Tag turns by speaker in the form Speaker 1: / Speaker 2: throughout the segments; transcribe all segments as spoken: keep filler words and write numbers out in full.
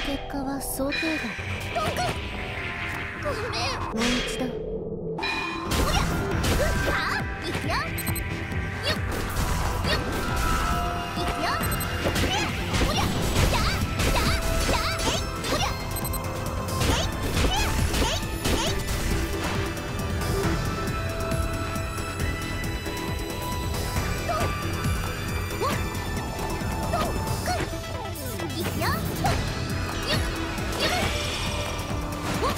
Speaker 1: 結果は想定外。
Speaker 2: ごめん。
Speaker 1: もう一度。
Speaker 2: おりゃ、はあ、いくよ。よっよっ、いくよ。おりゃ、ややや、えい、おりゃ、えい、えい、えい。と、お、と、くん、いくよ。と、よっ、よっ、お。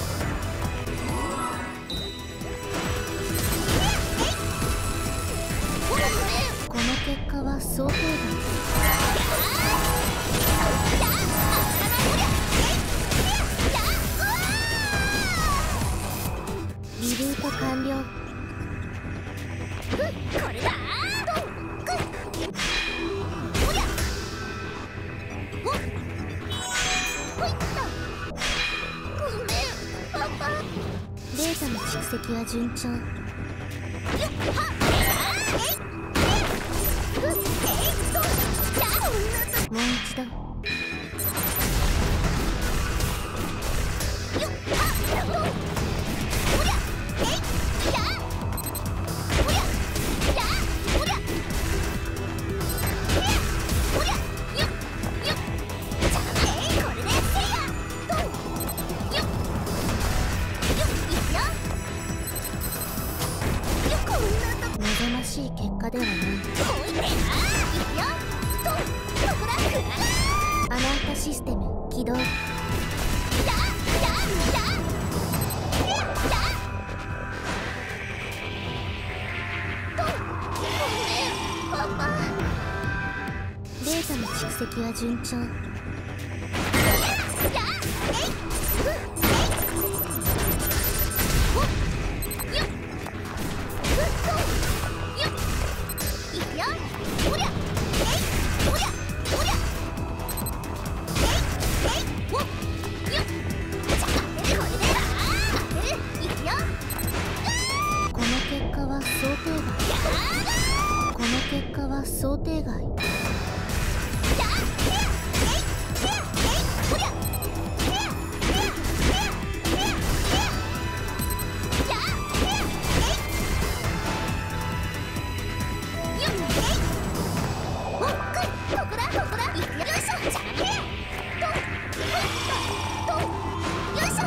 Speaker 1: この結果は想定外。リルート完了。
Speaker 2: これだ。おりゃ。おっ。ほいっと。ごめん、パパ。
Speaker 1: データの蓄積は順調。
Speaker 2: よっはっ。えい。えい。えい。と。じゃあ、
Speaker 1: もう一度。
Speaker 2: よっはっ。と。おりゃ。えい。やあ。おりゃ。やあ。おりゃ。おりゃ。よっ。よっ。じゃあ、えい。これでせいや。と。よっ。よっ。いくよ。よっ、こんなとこ。
Speaker 1: 望ましい結果ではない。
Speaker 2: ほいでな。いくよ。と。ここだ。くら
Speaker 1: アナンタシステム起動。
Speaker 2: やあ。やあ。やあ。やあ。と。ごめん、パパ。
Speaker 1: データの蓄積は順調。
Speaker 2: やあ。えい。ふ。えい。お。よっ。ふっと。よっ。いくよ。おりゃ。えい。おりゃ。おりゃ。えい。えい。お。よっ。じゃあ、これでだ。当てる。いくよ。
Speaker 1: この結果は想定外。
Speaker 2: やあ。
Speaker 1: この結果は想定外。
Speaker 2: やあ。へや。えい。へや。えい。おりゃ。へや。へや。へや。へや。へや。やあ。へや。えい。よっ。えい。おっくい。ここだ。ここだ。いくよ。よいしょ。じゃあ、へや。と。ほいっと。と。よいしょ。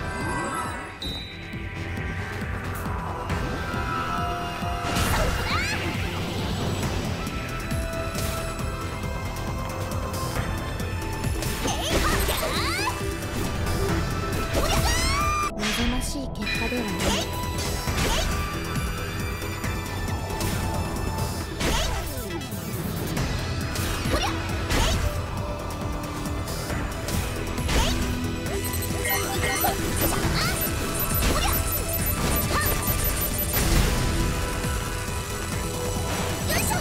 Speaker 2: そこだ。えい。はっ。やあ。おりゃ。
Speaker 1: 望ましい結果ではない。
Speaker 2: えい。えい。おりゃ。えい。えい。ほっ。じゃあ。おりゃ。はっ。よいしょ。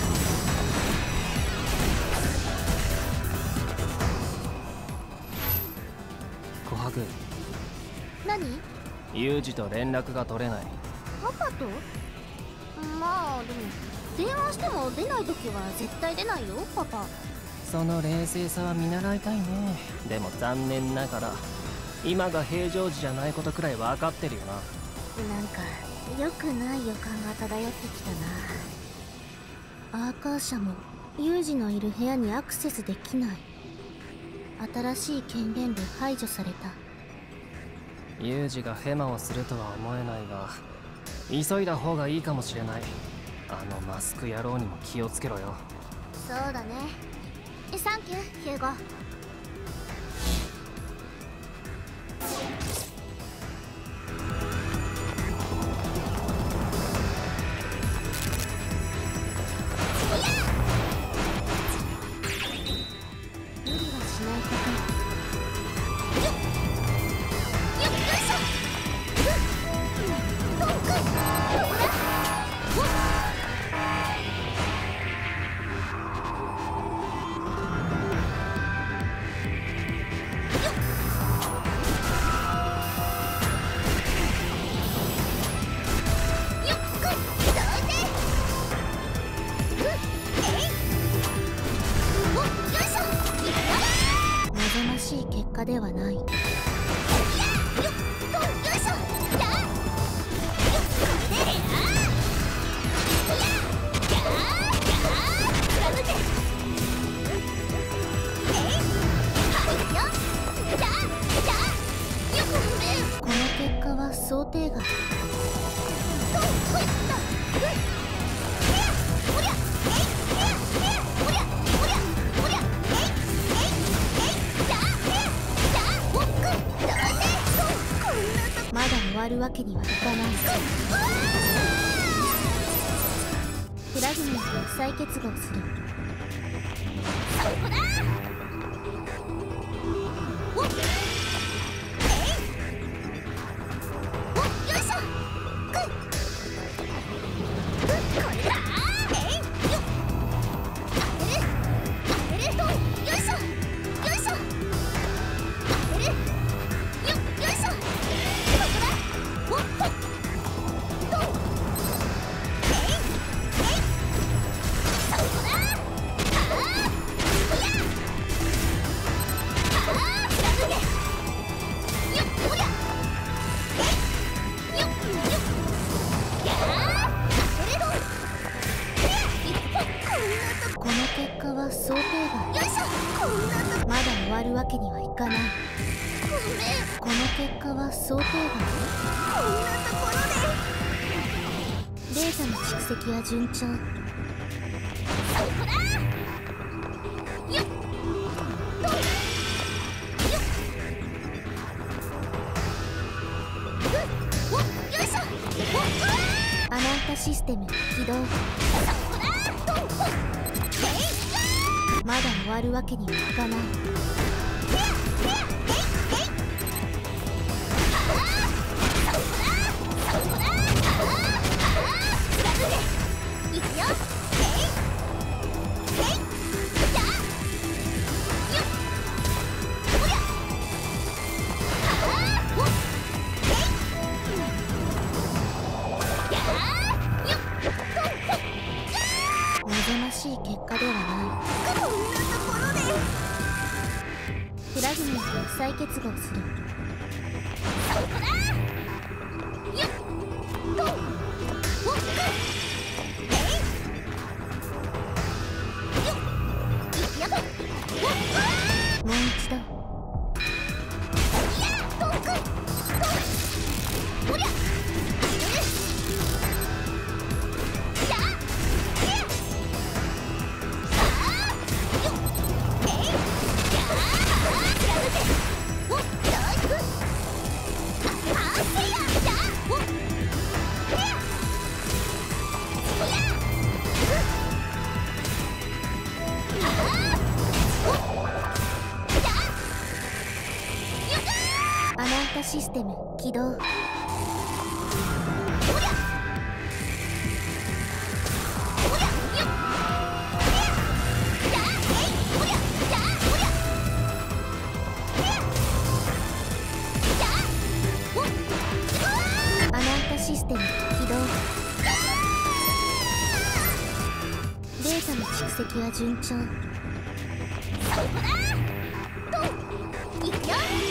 Speaker 3: 琥珀、
Speaker 1: 何？
Speaker 3: ユージと連絡が取れない。
Speaker 1: パパと？まあでも電話しても出ない時は絶対出ないよパパ。
Speaker 3: その冷静さは見習いたいね。でも残念ながら今が平常時じゃないことくらい分かってるよな。
Speaker 1: なんか良くない予感が漂ってきたな。アーカー社もユージのいる部屋にアクセスできない。新しい権限で排除された。
Speaker 3: ユージがヘマをするとは思えないが、急いだ方がいいかもしれない。あのマスク野郎にも気をつけろよ。
Speaker 1: そうだね。サンキューヒューゴ。無理はしないこと。
Speaker 2: よっ。よっ。よいしょ。ふっ。どっくい。どこだ。ほっ。
Speaker 1: 望ましい結果ではない。 果ではない。
Speaker 2: よっとよいしょ。じゃあよっこれであーじゃあじゃあ貫け。えいはいよ。じゃあじゃあよっ
Speaker 1: この結果は想定外。
Speaker 2: とほいっとふっおりゃえいえいおりゃおりゃおりゃえいえいえいじゃあじゃあおっくんどうせそうこんなと
Speaker 1: まだ終わるわけにはいかない。フラグメントを再結合する。
Speaker 2: そこだおっえいおっよいしょくっふっこれだえいよっ当てる当てるとよいしょよいしょ当てるよっよいしょそこだおっほっとえいえいそこだああほやああ貫けよっほりゃえいよっよっやあ当てるとほやいっほっこんなとこ
Speaker 1: この結果は想定外。
Speaker 2: よいしょこんなとこ
Speaker 1: まだ終わるわけにはいかない。
Speaker 2: ごめん
Speaker 1: この結果は想定
Speaker 2: こんなところで
Speaker 1: 外。データの蓄積は順調。
Speaker 2: そこだよっとよっふっおっよいしょおっうわ
Speaker 1: アナンタシステム起動。
Speaker 2: ーそこだとほっえい
Speaker 1: まだ終わるわけにはいかない。
Speaker 2: ふやふやえいえいああそこだそこだああああ貫けいくよえいえいじゃあよっほりゃああおっえいやあよっとほっ
Speaker 1: 望ましい結果ではない。
Speaker 2: こんなところで
Speaker 1: フラグメントを再結合する。
Speaker 2: そこだよっとおっくえいよっいくよおっ
Speaker 1: もう一度。
Speaker 2: いやとっくとおりゃ当てるじゃあいやああよっえいじゃあああ貫けおっよいふっああせやじゃあおっいやいやふっああおっじゃあよっ
Speaker 1: アナンタシステム起動。
Speaker 2: おりゃおりゃよっいやじゃあえいおりゃじゃあおりゃいやじゃあおっうわ
Speaker 1: アナンタシステム起動。データの蓄積は順調。
Speaker 2: そこだといくよえい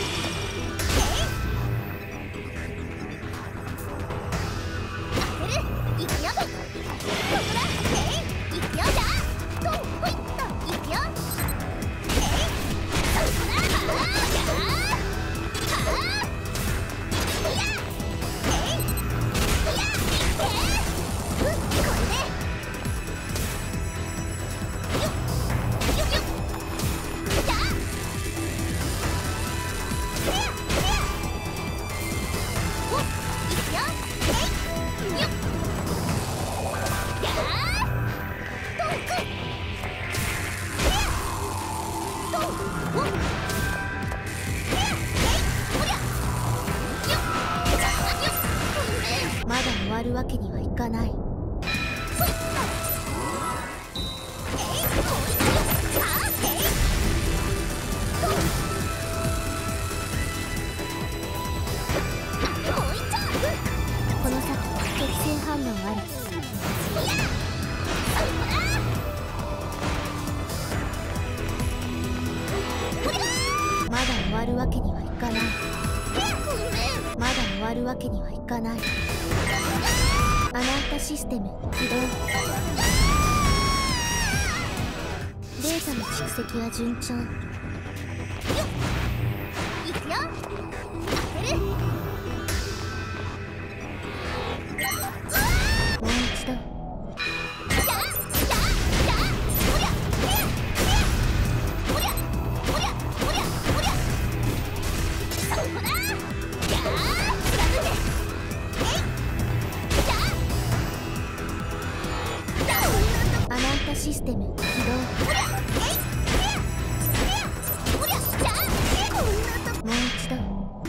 Speaker 2: 当てるいくよそこだえいいくよじゃあとほいっといくよえいそこだああじゃあああいやえいいやいってふっこれでよっよっよっじゃあふやふやおっいくよえいよっやあとっくふやとおっふやえいおりゃよっじゃあよっうん
Speaker 1: まだ終わるわけにはいかない。
Speaker 2: ほいっとえいほいっとさあえいとあもう一丁
Speaker 1: この先適正反応あり。
Speaker 2: いやそこだほりゃ
Speaker 1: まだ終わわるわけにはいかない。まだ終わるわけにはいかない。アナンタシステム起動。データの蓄積は順調。
Speaker 2: いくよ。当てる。
Speaker 1: もう一度。アナンタシステム起動。もう一度。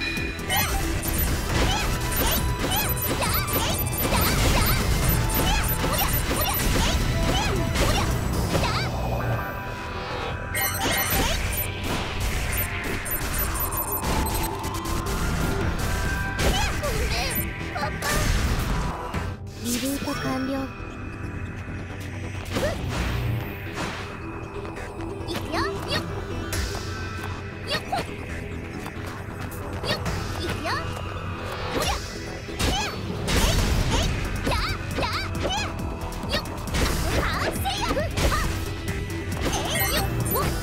Speaker 1: リルート完了。
Speaker 2: いくよ。よっよっほっよっいくよ。ほりゃえいえいややえよっ完成やはえいよっほっ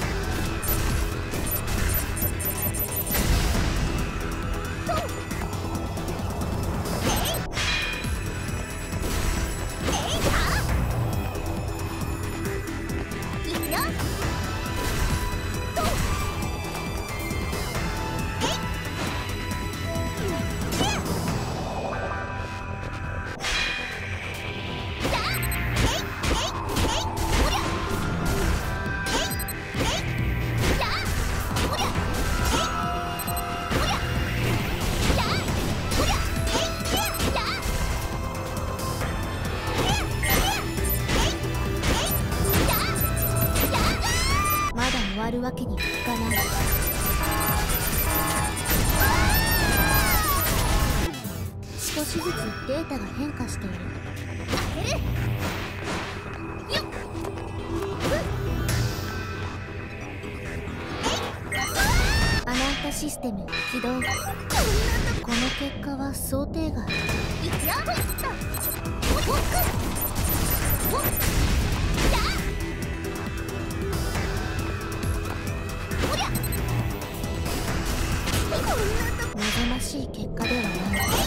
Speaker 2: とえいえいはいくよ。
Speaker 1: まだ終わるわけにはいかない。少しずつデータが変化している。アナンタシステム起動。この結果は想定外。
Speaker 2: いくよ。ほいっとほっほっほっやほりゃこんなとこ
Speaker 1: 望ましい結果ではない。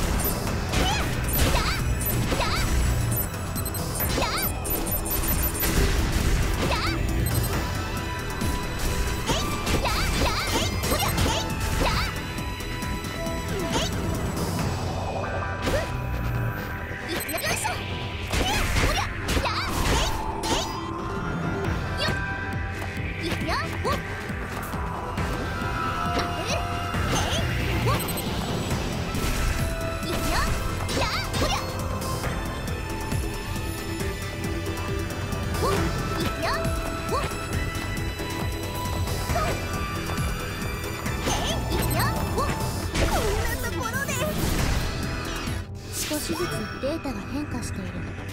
Speaker 1: 少しずつデータが変化している。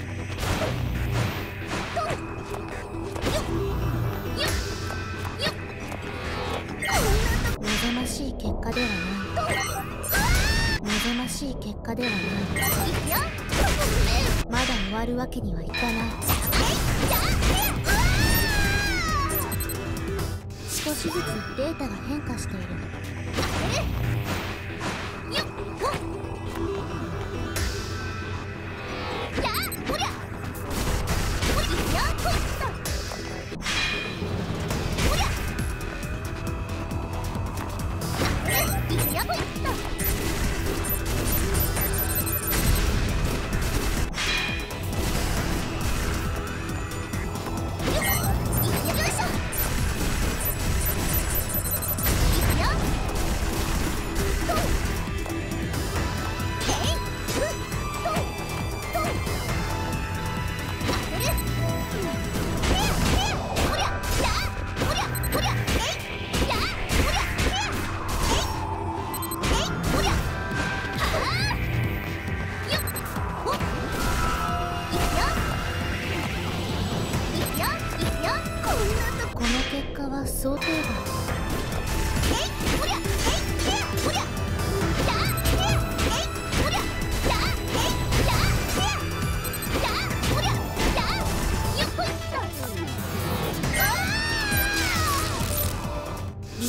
Speaker 1: 望ましい結果ではない。望ましい結果ではない。まだ終わるわけにはいかない。少しずつデータが変化している。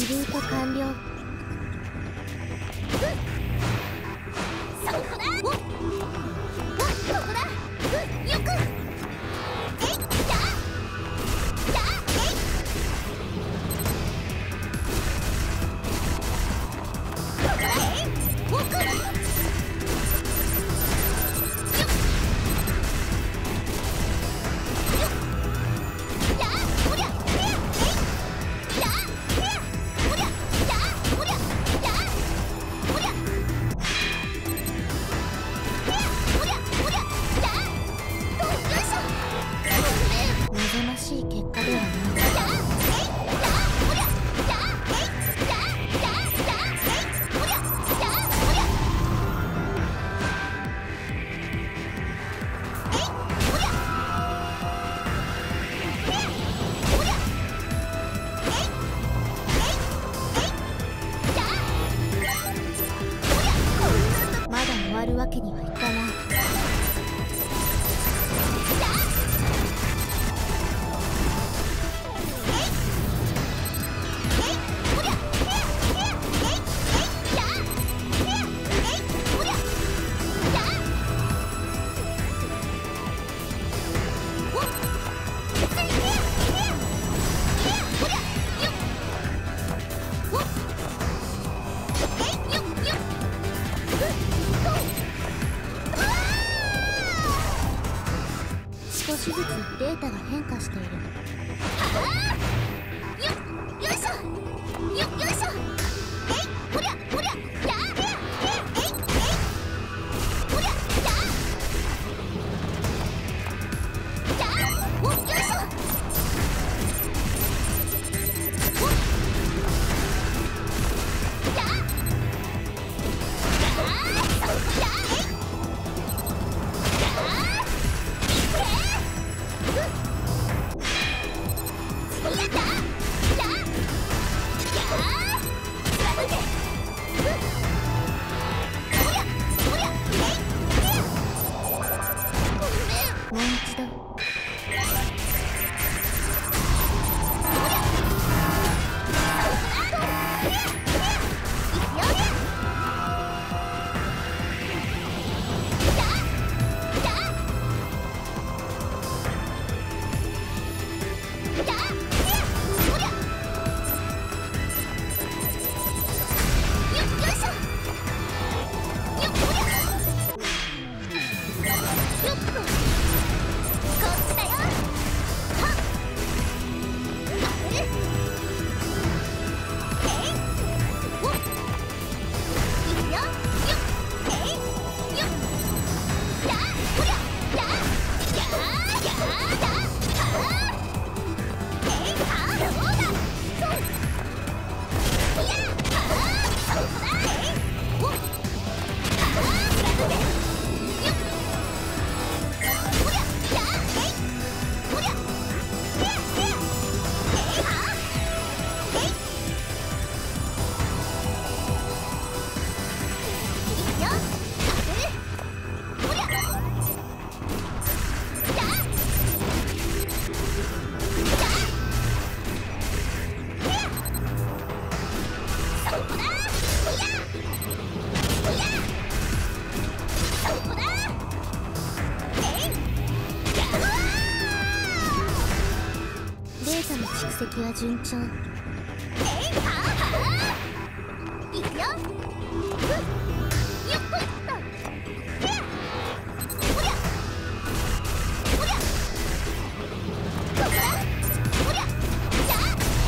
Speaker 1: リルート完了。
Speaker 2: そこだ。おお、ここだ。よく。えい、だ。だ、えい。ここだ。えい、奥。
Speaker 1: 望ましい結果ではない。まだ終わるわけにはいかない。少しずつデータが変化している。
Speaker 2: よよいしょ。よよいしょ。えい、ほりゃほりゃ。やえいえいほりゃ。ややおよいしょ。おややそこやえい。
Speaker 1: もう一度。データの蓄積は順調。
Speaker 2: えいはあはあ。いくよ。ふっよっほいっと。へやほりゃほりゃここだ。ほりゃじゃあ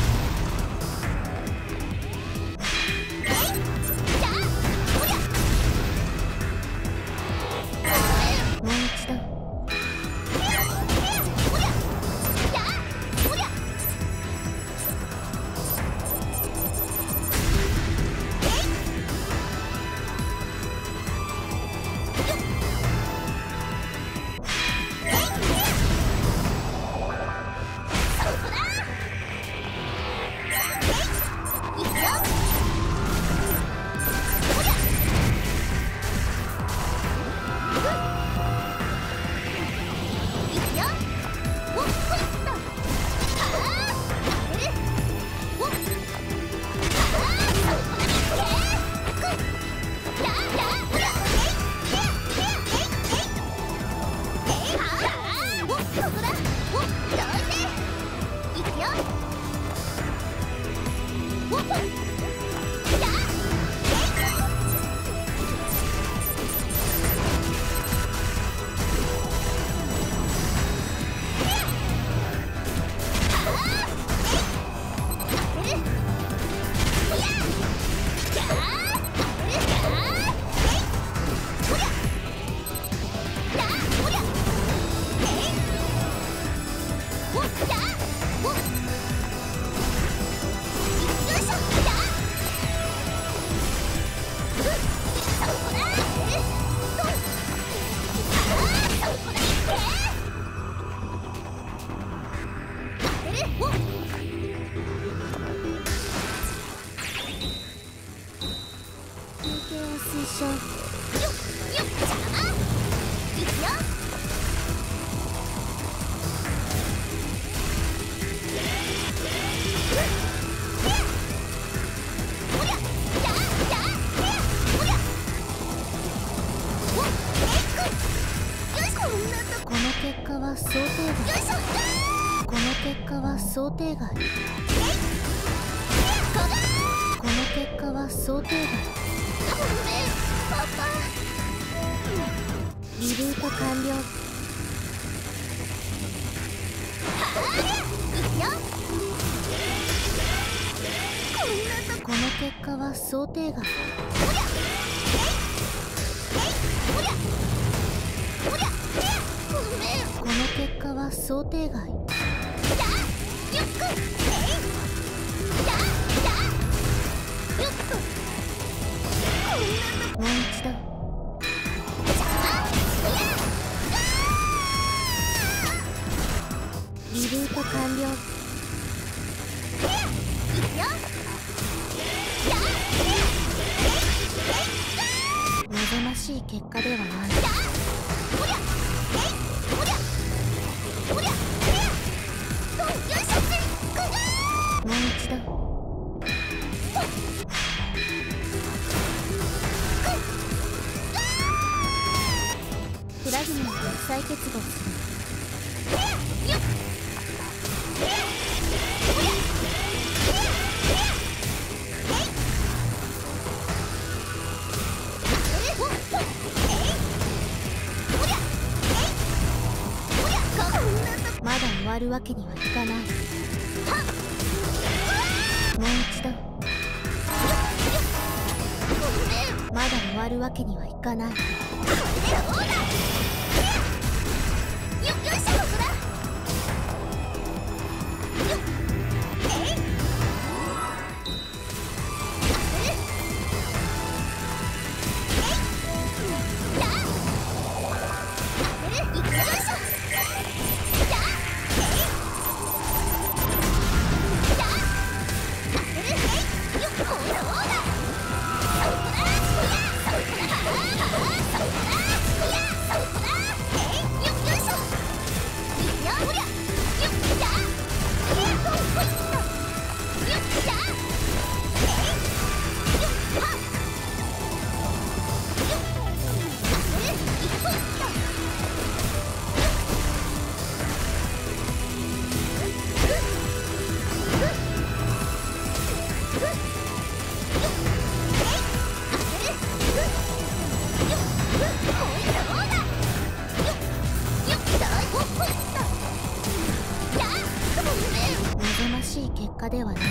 Speaker 2: えいじゃあほりゃ
Speaker 1: もう一度。
Speaker 2: へやへやほりゃじゃあほりゃ
Speaker 1: 系を推奨。
Speaker 2: よっよっ邪魔いくよ。おりゃじゃあじゃあおりゃおっえいくよいしょ。こんなとこ
Speaker 1: この結果は想定
Speaker 2: よい
Speaker 1: 外。
Speaker 2: しょ。
Speaker 1: この結果は想定外。この結果は想定外。
Speaker 2: ごめんパパ。
Speaker 1: リルート完了。この結果は想定外。この結果は想定外。もう一度。リルート完了。望ましい結果ではない。もう一度。フラグメントを再結合する。まだ終わるわけにはいかない。もう一度。まだ終わるわけにはいかない。望ましい結果ではない。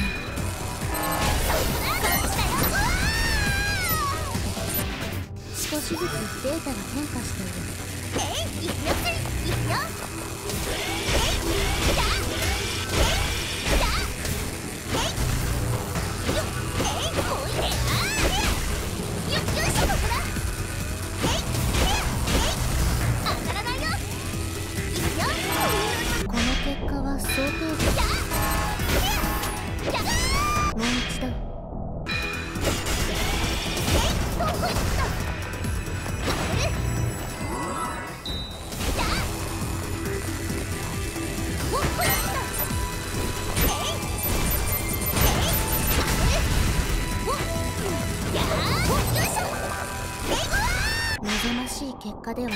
Speaker 1: 少しずつデータが変化している。この結果は想定外。もう一度。望ましい結果ではない。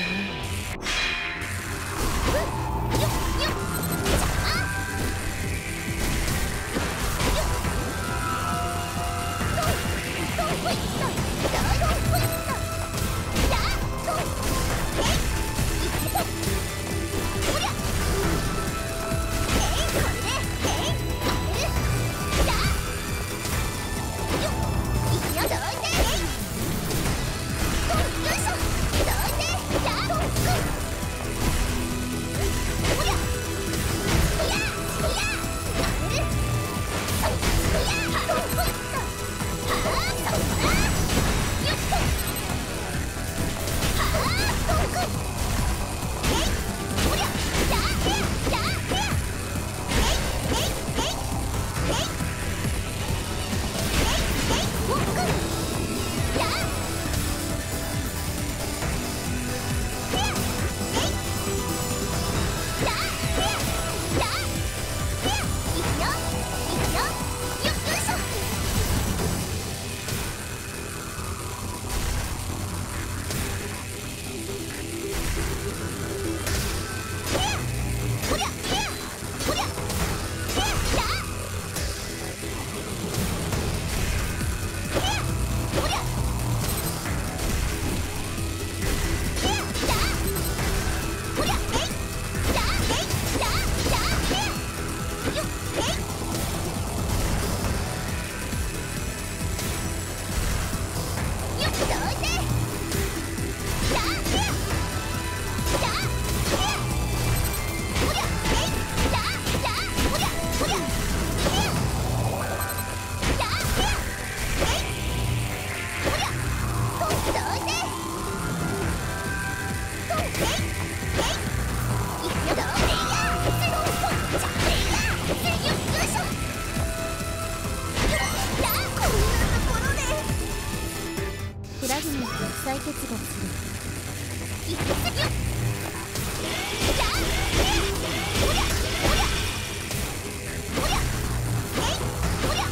Speaker 1: 再結合する。
Speaker 2: 行き過ぎよ。じゃあおりゃおりゃおりゃえいおりゃ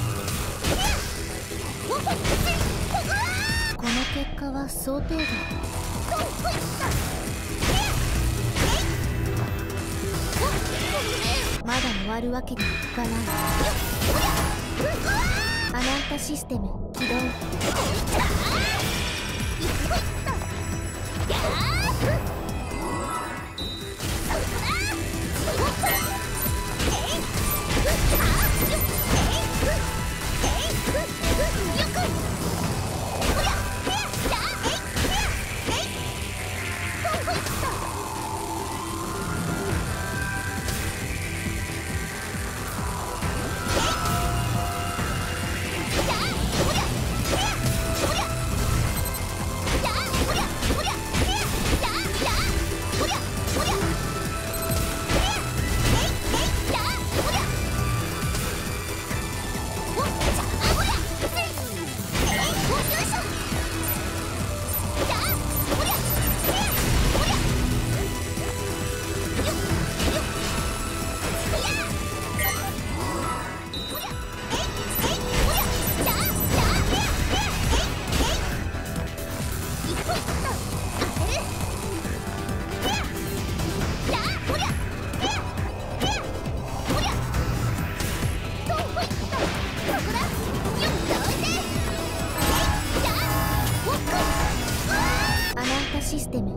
Speaker 2: おっ
Speaker 1: この結果は想定外。まだ終わるわけにはいかない。アナンタシステム起動。システム起動。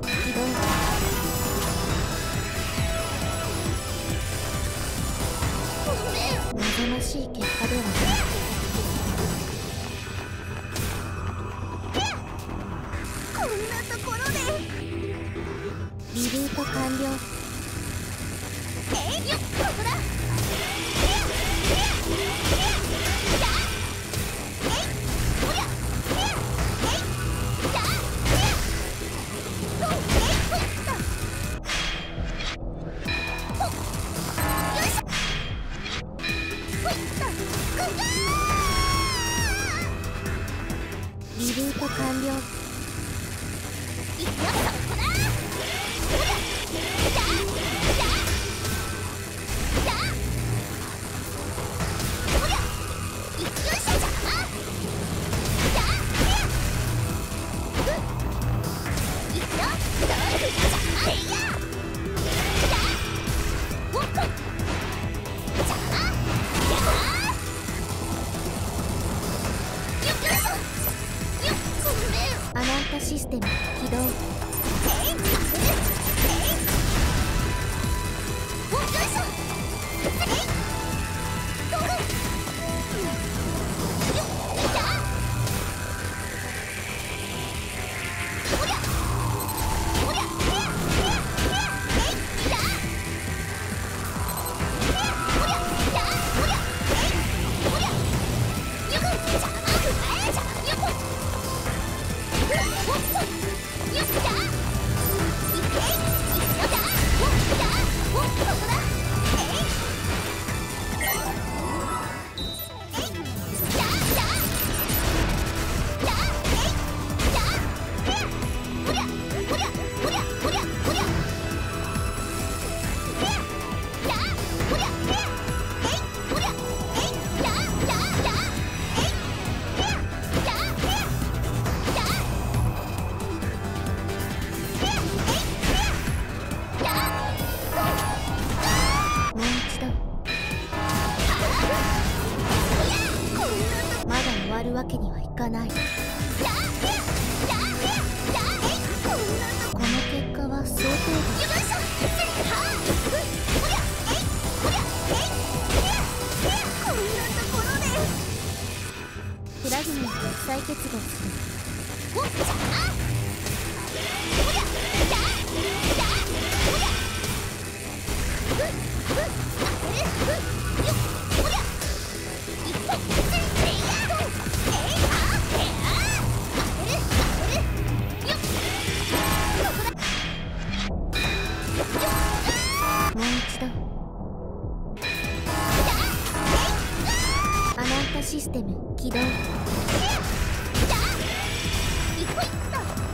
Speaker 1: 望ましい結果ではない。
Speaker 2: こんなところで
Speaker 1: リルート完了。
Speaker 2: えいよっここだ。
Speaker 1: リルート完了。アナンタシステム起動。終わるわけにはいかない。この結果は想定外。フラグメント再結合する。もう一度。アナンタシステム起動。
Speaker 2: いっこいっと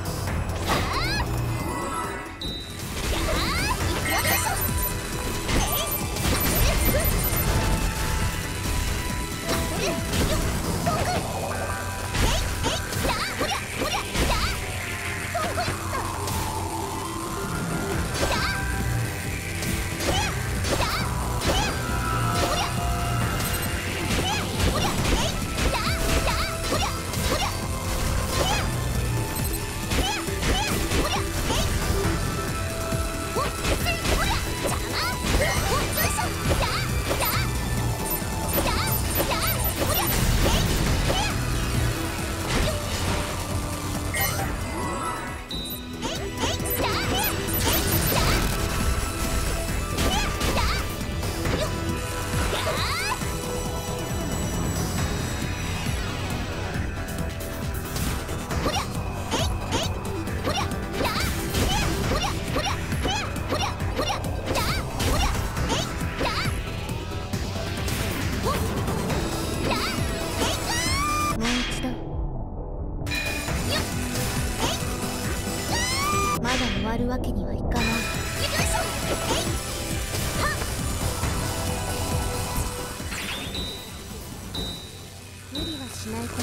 Speaker 1: るわけにはいかない。無理はしないこと。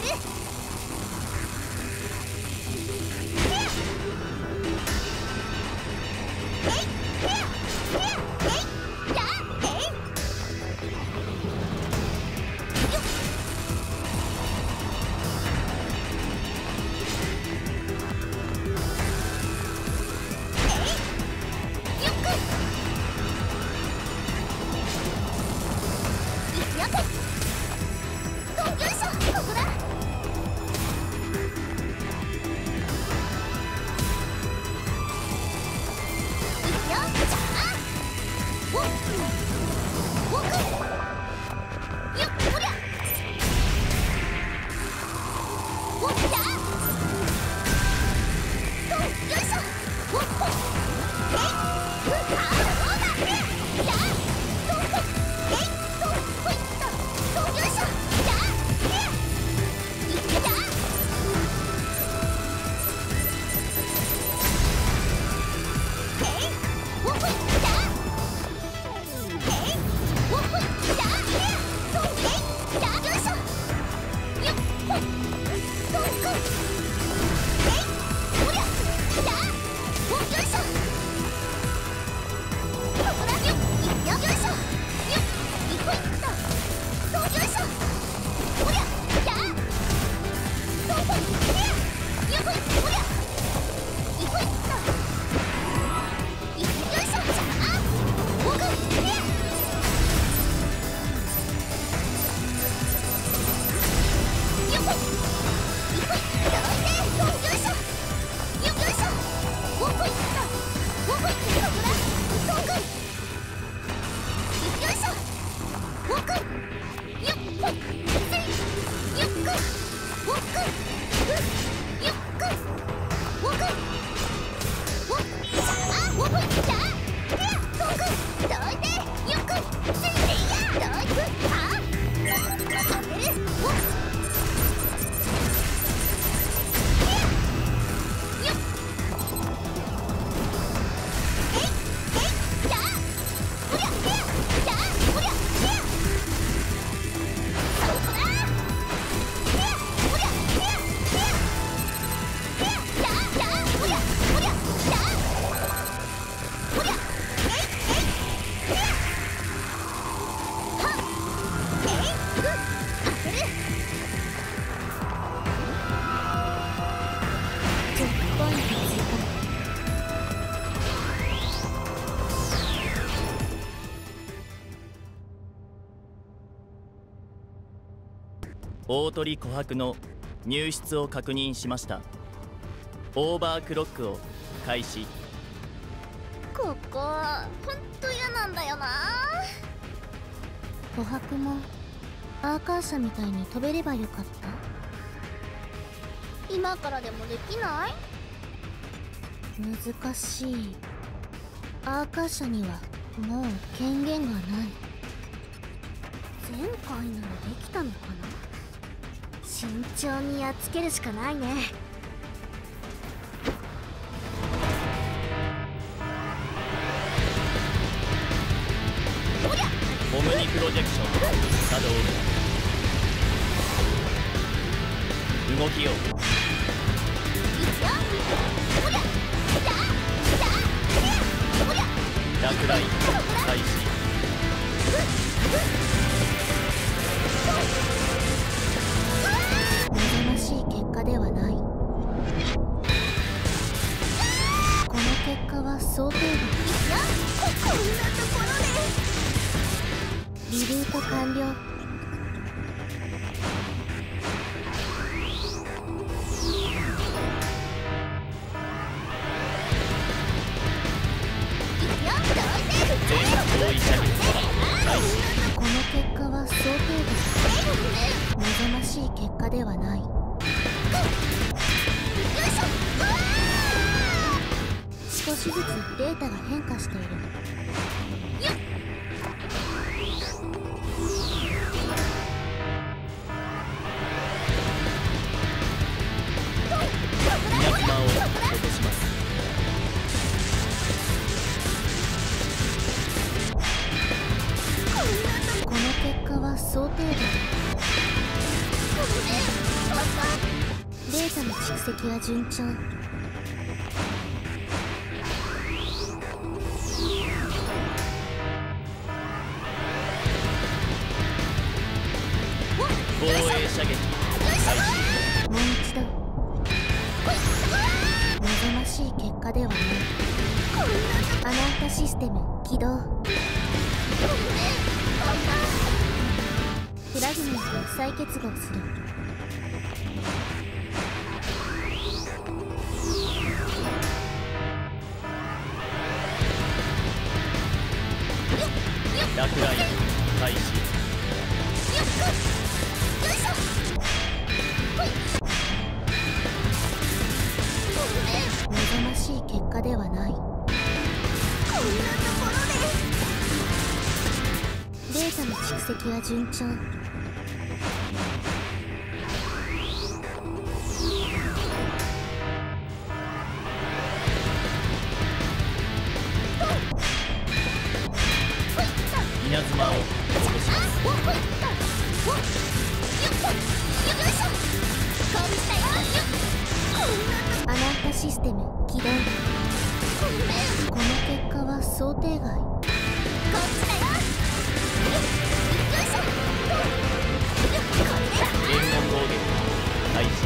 Speaker 4: 大鳥琥珀の入室を確認しました。オーバークロックを開始。
Speaker 2: ここほんと嫌なんだよな。
Speaker 1: 琥珀もアーカーシャみたいに飛べればよかった。
Speaker 2: 今からでもできない？
Speaker 1: 難しい。アーカーシャにはもう権限がない。前回ならできたのかな。慎重にやっつけるしかないね。
Speaker 4: オムニプロジェクション作動。動きよう。落雷開始。
Speaker 1: 望ましい結果ではない。この結果は想定外。
Speaker 2: こんなところで
Speaker 1: リルート完了。この結果は想定外。望ましい結果ではない。少しずつデータが変化している。
Speaker 4: 稲妻を落とします。
Speaker 1: データの蓄積は順調。
Speaker 4: 防衛射撃開始。
Speaker 1: もう一度。望ましい結果ではない。アナンタシステム起動。フラグメントを再結合する。
Speaker 4: 落雷開始。
Speaker 1: 望ましい結果ではない。データの蓄積は順調。
Speaker 4: 稲妻を落とします。
Speaker 1: アナンタシステム起動。この結果は想定外。
Speaker 4: 援護攻撃開始。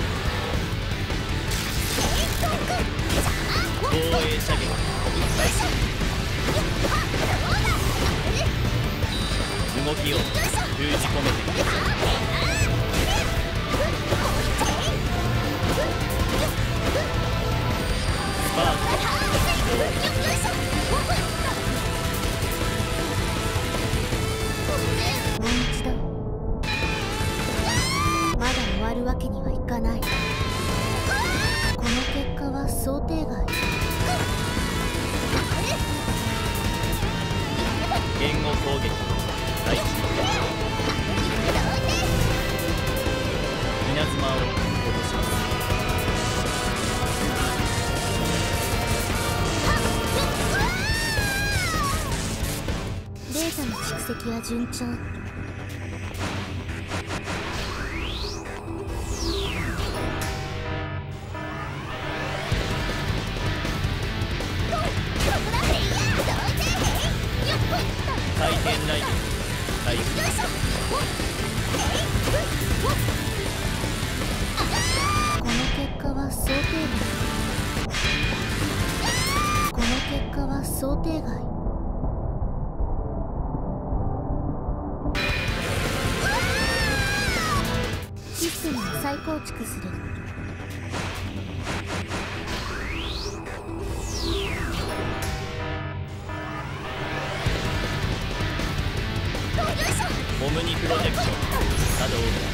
Speaker 4: 防衛射撃開始。動きを封じ込めてください。スパーク起動。
Speaker 1: もう一度。まだ終わるわけにはいかない。この結果は想定外。
Speaker 4: 援護攻撃開始。稲妻を落とします。
Speaker 1: データの蓄積は順調。
Speaker 4: 回転ライディング開始。
Speaker 1: この結果は想定外。この結果は想定外。システムを再構築する。
Speaker 4: オムニプロジェクション作動。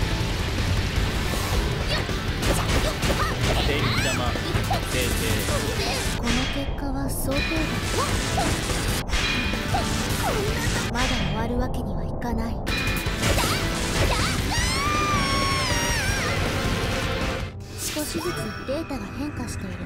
Speaker 4: 電気玉生成。
Speaker 1: この結果は想定外。まだ終わるわけにはいかない。少しずつデータが変化している。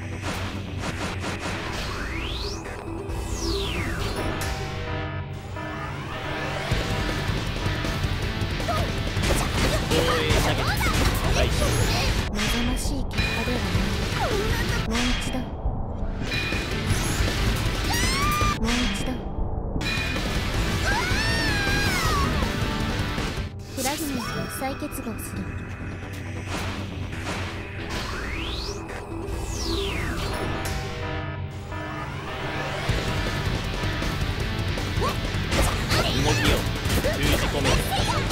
Speaker 4: 防衛射撃開始。
Speaker 1: 望ましい結果ではない。もう一度。もう一度。フラグメントを再結合する。
Speaker 4: 動きを封じ込めてください。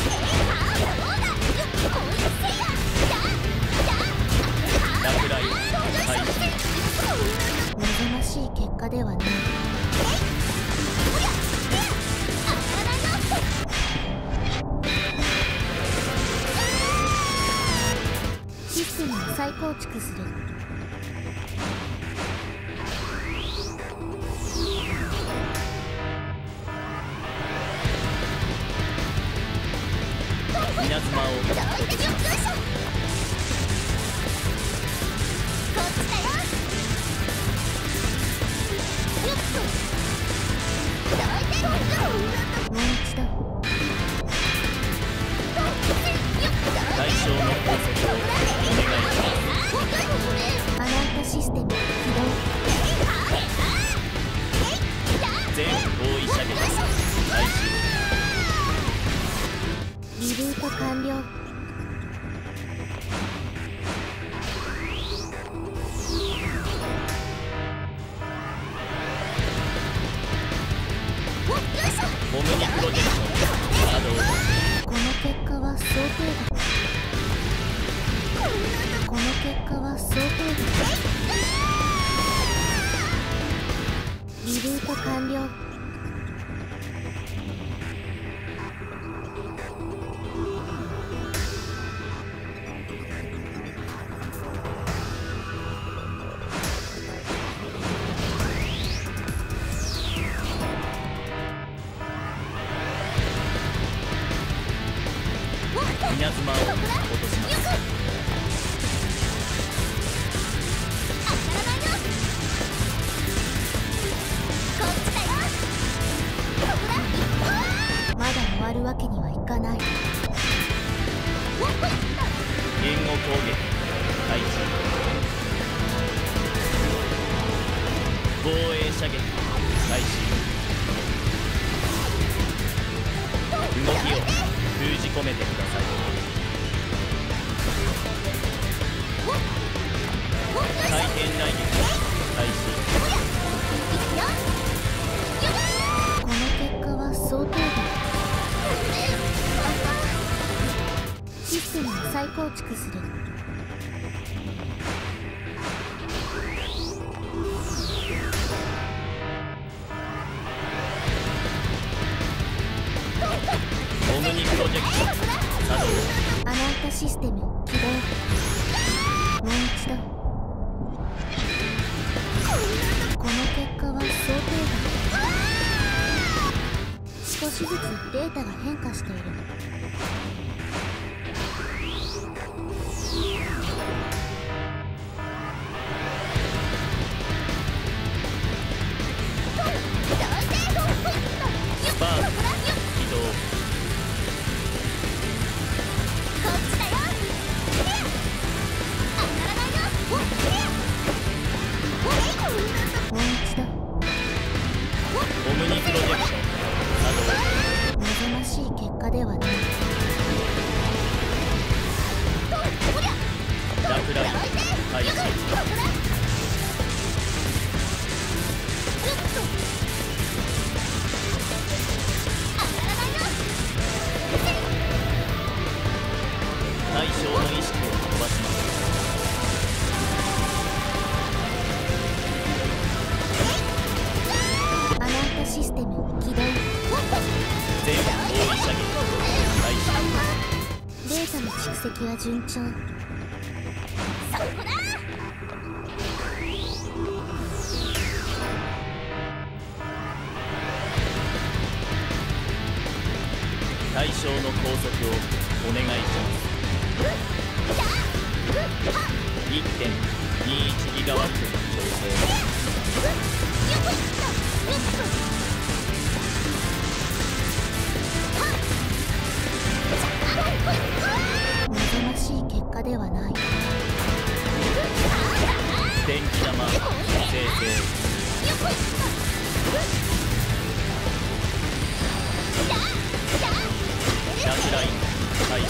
Speaker 4: 落雷開始。
Speaker 1: 望ましい結果ではない。システムを再構築する。
Speaker 4: 稲妻を落とします。
Speaker 1: もう一度。
Speaker 4: 対象目標高速をお願いします。
Speaker 1: アナンタシステム起動。
Speaker 4: 全方位射撃開始。
Speaker 1: リルート完了。
Speaker 4: オムニプロジェクション作動。
Speaker 1: この結果は想定外。この結果は想定外。リルート完了。稲妻を落とします。まだ終わるわけにはいかない。
Speaker 4: 援護攻撃開始。防衛射撃開始。動きを封じ込めてください。回転雷撃開始。
Speaker 1: この結果は想定外。システムを再構築する。
Speaker 4: オムニプロジェクション作動。
Speaker 1: アナンタシステム起動。もう一度。この結果は想定外。少しずつデータが変化している。
Speaker 4: スパーク起動。
Speaker 1: もう一度。
Speaker 4: オムニプロジェクション作
Speaker 1: 望ましい結果ではない。
Speaker 4: 動。落雷開始。対象の意識を飛ばします。
Speaker 1: アナンタシステム起動。
Speaker 4: 全方位射撃開始。
Speaker 1: データの蓄積は順調。
Speaker 4: 対象の高速をお願いします。 いってんにいち ギガワットの調整。
Speaker 1: 望ましい結果ではない。
Speaker 4: 電気玉生成。落雷開始。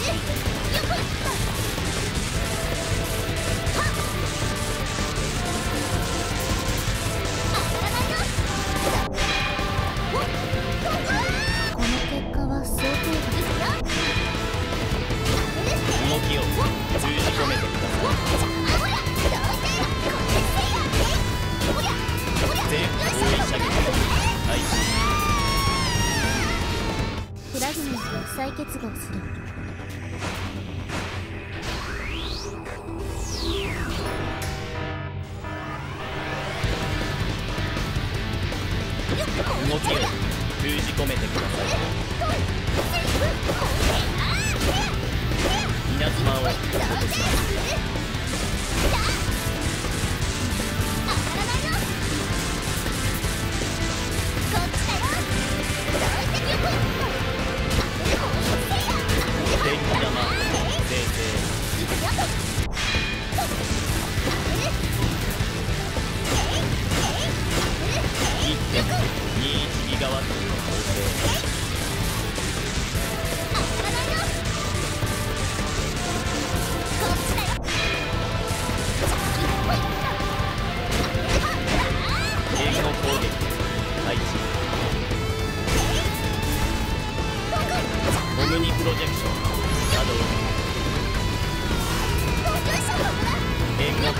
Speaker 1: この結果は想定
Speaker 4: 動きを封じ込めてください。全方位射撃開始。
Speaker 1: フラグメントを再結合する。
Speaker 4: 動きを封じ込めてください。稲妻を落とします。電気玉生成。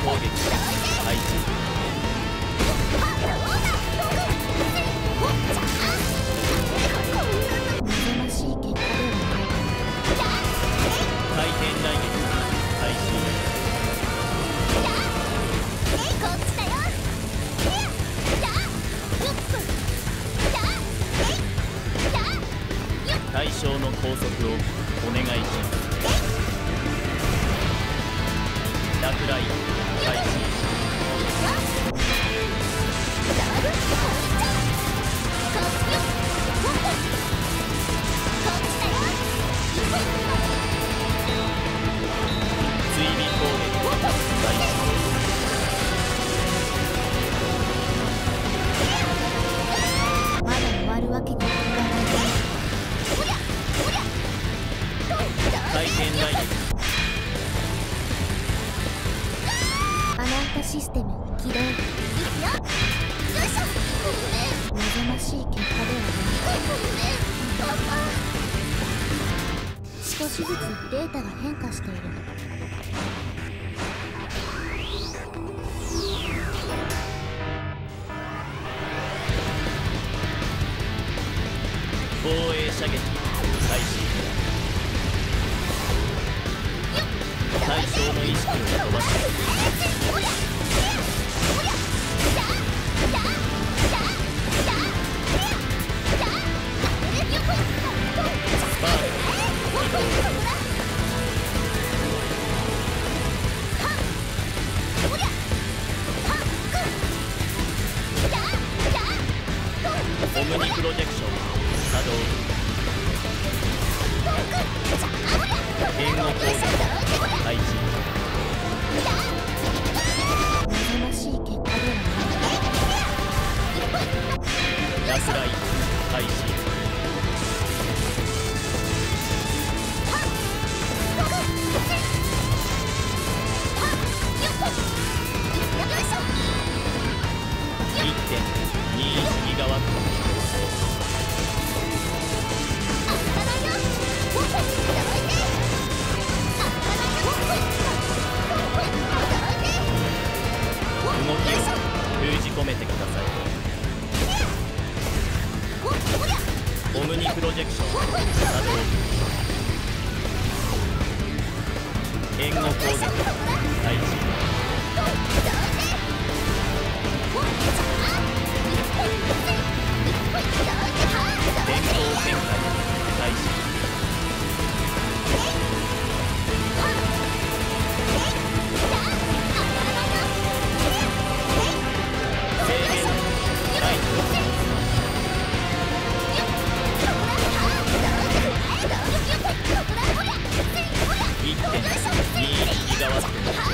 Speaker 4: 攻撃開始。
Speaker 1: 望ましい結果ではない。
Speaker 4: 回転来撃開始。
Speaker 2: こっちだよ。
Speaker 4: 対象の拘束をお願いします。落雷開始。追尾攻撃開始。
Speaker 1: まだ終わるわけにはいかない。
Speaker 4: 回転来撃
Speaker 1: アナンタシステム起動。望ましい結果ではない。少しずつデータが変化している。
Speaker 4: 防衛射撃開始。対象の意識を飛ばしスパーク移動。オムニプロジェクション作動。援護攻撃開始。
Speaker 1: 望ましい結果では
Speaker 4: 落雷開始。いってんにいち ギガワット。動きを封じ込めてください。オムニプロジェクション作動。援護攻撃開始。電光展開開始。制限解除。いってんにいち ギガワット。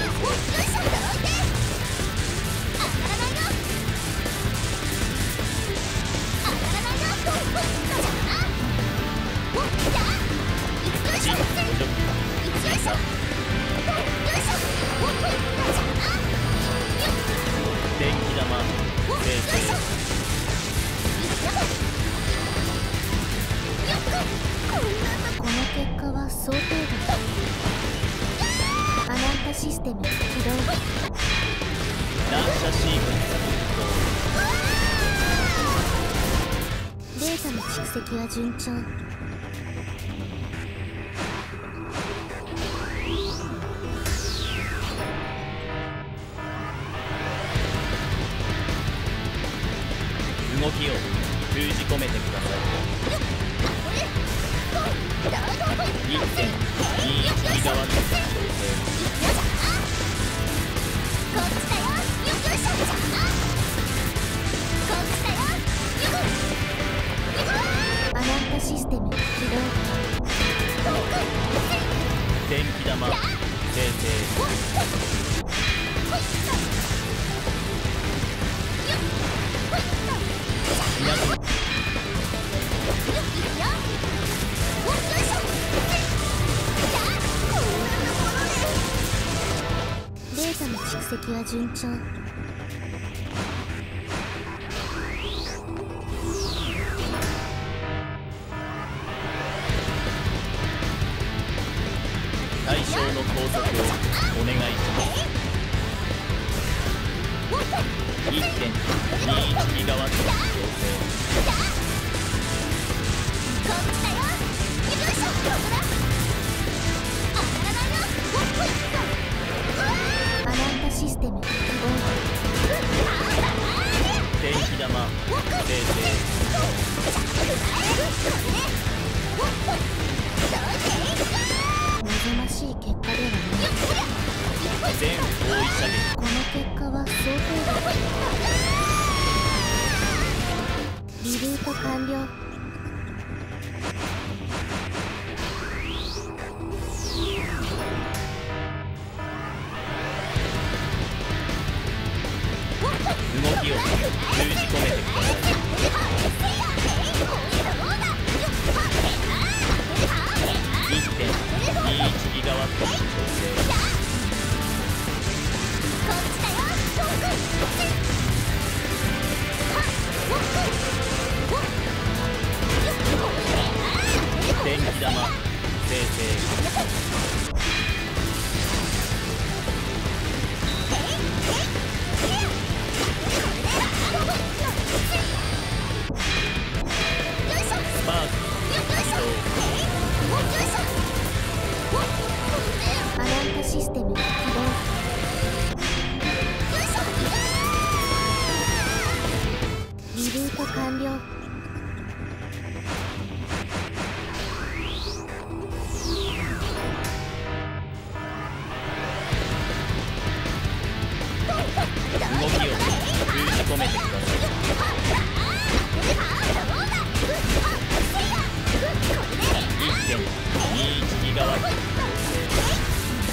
Speaker 4: 進補助追加。電気玉生成。
Speaker 1: この結果は想定外。アナンタシステム起動。
Speaker 4: 乱射シークエンス。
Speaker 1: データの蓄積は順調。
Speaker 4: 動きを封じ込めてください。いってんにいち ギガワット調整。
Speaker 1: アナンタシステム起動。
Speaker 4: 電気玉生成。皆さん
Speaker 1: データの蓄積は順調。
Speaker 4: 対象の拘束をお願いします。
Speaker 1: 派は想定外。リルート完了。
Speaker 4: 動きを封じ込めてください。いってんにいち ギガワットの調整。電気玉生成。スパーク起動。
Speaker 1: アランタシステム起動。リルート完了。
Speaker 4: 動きを封じ込めてください。いってんにいち ギガワットの調整。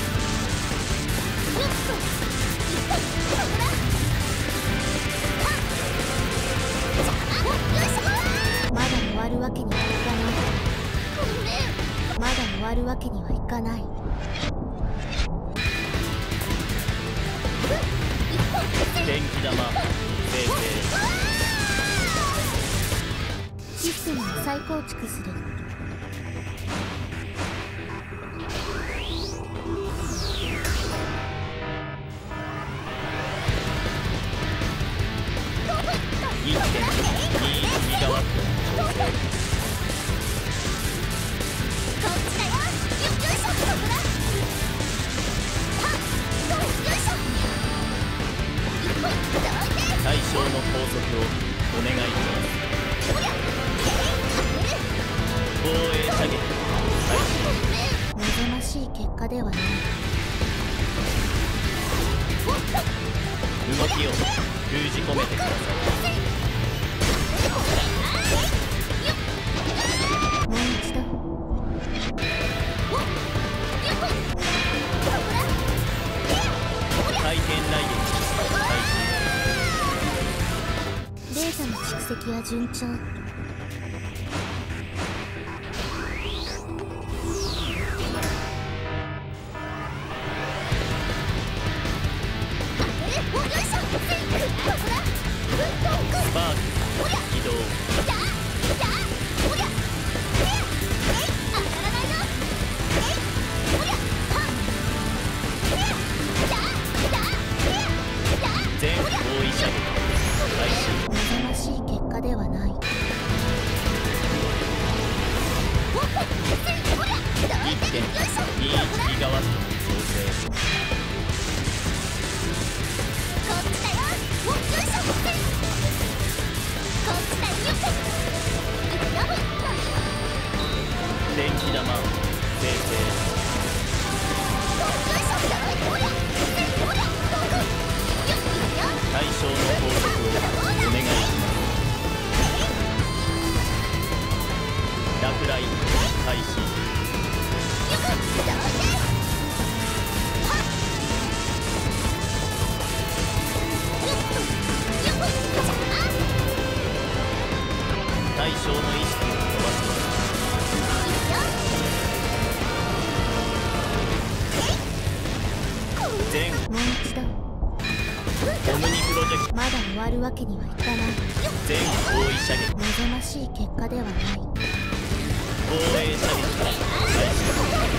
Speaker 1: まだ終わるわけにはいかない。まだ終わるわけにはいかない。
Speaker 4: 電気玉生成。
Speaker 1: システムを再構築する。
Speaker 4: いってんにいち ギガワットの調整。対象の拘束をお願いします。防衛射撃開始。
Speaker 1: 望ましい結果ではない。
Speaker 4: 動きを封じ込めてください。
Speaker 1: もう一度。
Speaker 4: 回転雷撃開始。
Speaker 1: データの蓄積は順調。
Speaker 4: スパーク起動。全方位射撃開始。
Speaker 1: 望ましい結果ではない。
Speaker 4: いってんにいち ギガワットの調整。電気玉生成。対象の拘束をお願いします。落雷開始。対象の意識を飛ばします。全
Speaker 1: もう一度。
Speaker 4: オムニプロジェクト。
Speaker 1: まだ終わるわけにはいかない。
Speaker 4: 全方位射撃
Speaker 1: 望ましい結果ではない。
Speaker 4: 防衛射撃開始。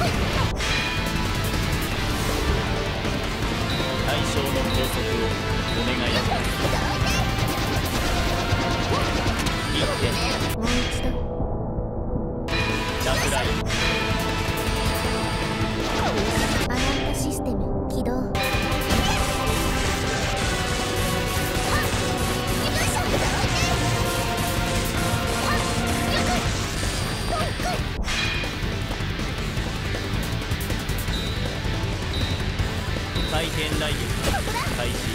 Speaker 4: 対象の拘束をお願いします。いってん
Speaker 1: もう一度。
Speaker 4: 落雷。
Speaker 1: アランタシステム起動。
Speaker 4: 回転雷撃開始。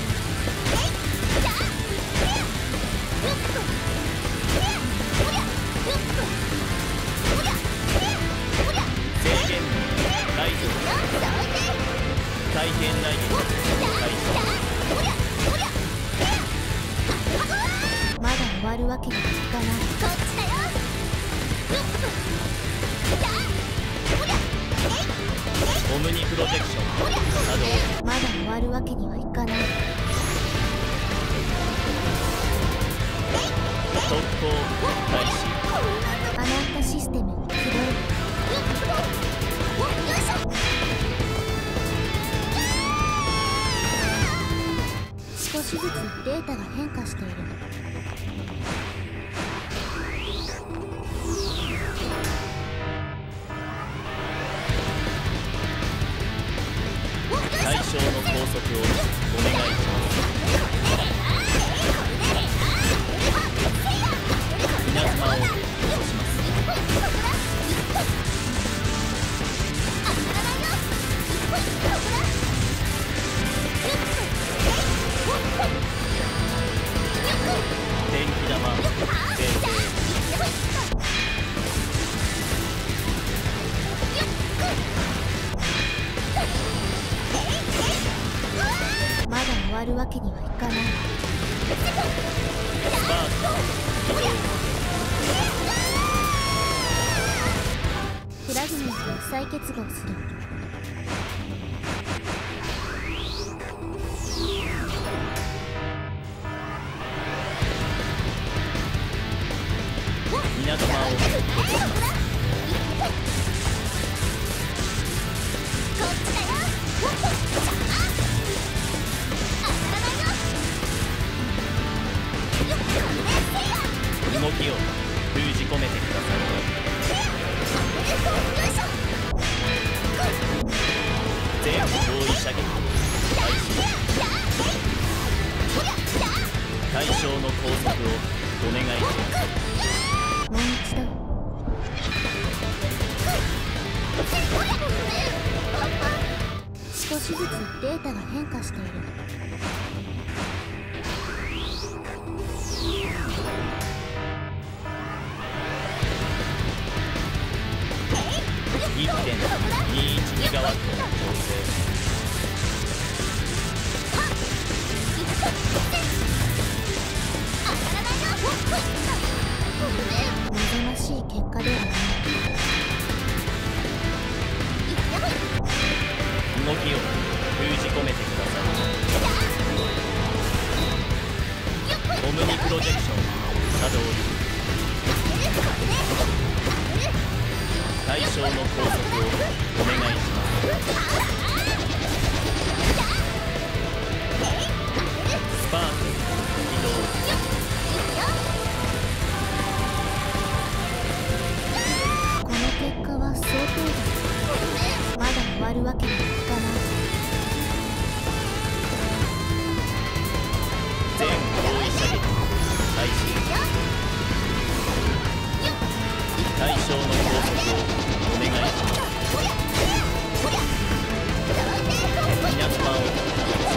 Speaker 4: 制限ライト回転雷撃開始。
Speaker 1: まだ終わるわけにはいかない。
Speaker 2: こっちだよ。
Speaker 4: オムニプロジェクション作動。
Speaker 1: まだ終わるわけにはいかない。
Speaker 4: 特攻開始。
Speaker 1: アナンタシステム起動。少しずつデータが変化している。
Speaker 4: 対象の拘束をお願いします。皆様を落とします。電気玉生成。
Speaker 1: まだ終わるわけにはいかない。
Speaker 4: スパーク起動。
Speaker 1: フラグメントを再結合する。
Speaker 4: 皆様を落とします。動きを封じ込めてください。全方位射撃開始。対象の拘束をお願いします。
Speaker 1: もう一度。少しずつデータが変化している。
Speaker 4: いってんにいちギガワットの調整。
Speaker 1: 望ましい結果ではない。
Speaker 4: 動きを封じ込めてください。オムニプロジェクション作動。対象の拘束をお願いします。スパーク起動。
Speaker 1: この結果は想定外。まだ終わるわけにはいかない。
Speaker 4: 全方位射撃開始。対象の拘束をお願いします。皆様を落とします。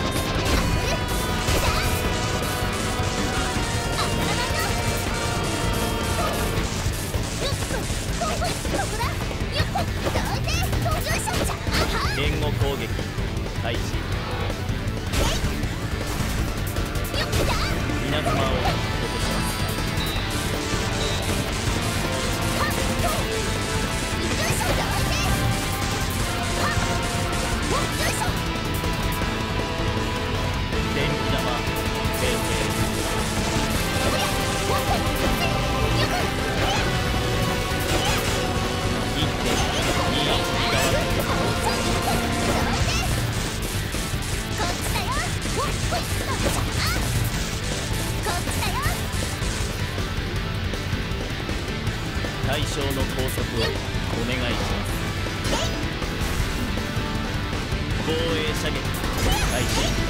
Speaker 4: 援護攻撃開始。皆様を落とします。電気玉生成。いってんにいちギガワット。対象の拘束をお願いします。防衛射撃開始。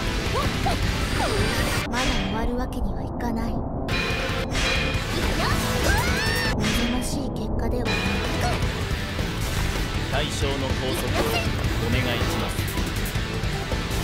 Speaker 1: まだ終わるわけにはいかない。望ましい結果ではない。
Speaker 4: 対象の拘束をお願いします。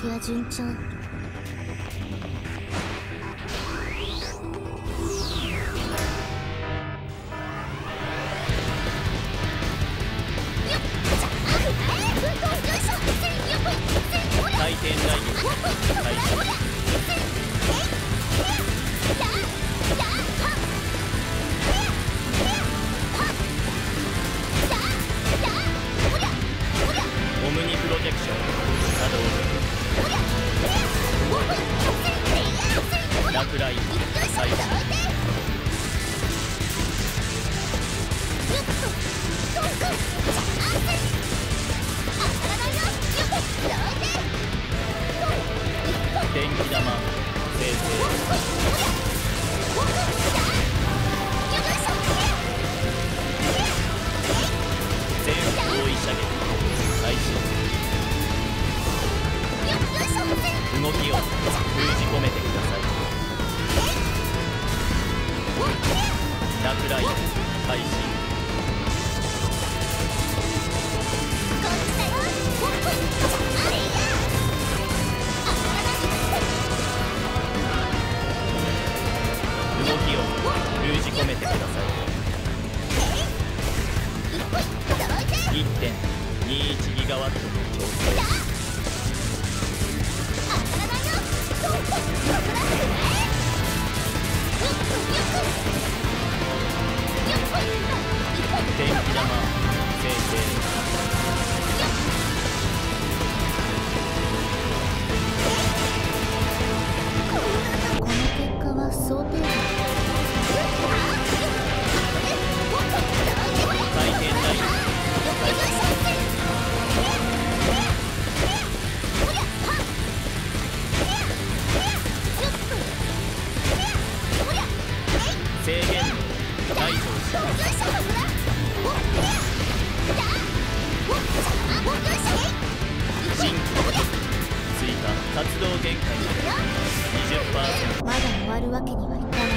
Speaker 1: 撃は順調。
Speaker 4: 回転ライン開始。オムニプロジェクション作動。ラフライン開始。電気玉生成。全方位射撃開始。動きを封じ込めてください。ラフライン開始。動きを封じ込めてください。いってんにいち ギガワットの調整。電気玉生成。
Speaker 1: この結果は想定外。
Speaker 4: 回転ライン開始。制限の解除し。新規追加活動限界まで にじゅっパーセント。
Speaker 1: まだ終わるわけにはいかない。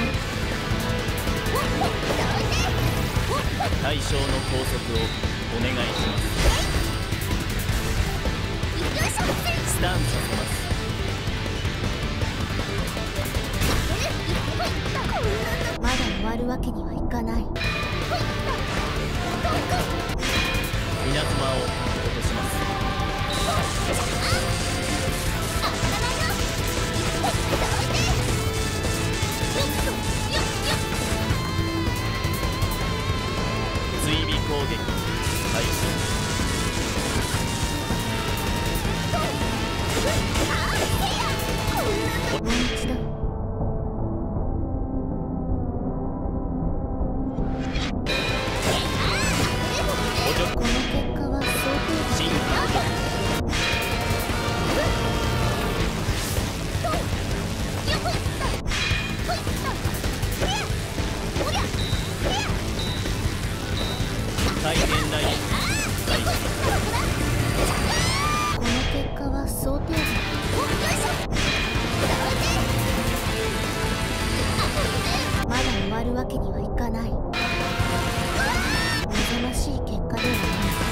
Speaker 4: 対象の拘束をお願いします。スタンさせます。
Speaker 1: まだ終わるわけにはいかない。
Speaker 4: 稲妻を落とします。追尾攻撃開始。
Speaker 1: もう一度。この結果は想定
Speaker 4: 新規回転ライン開始。
Speaker 1: この結果は想定外。まだ終わるわけにはいかない。望ましい結果ではない。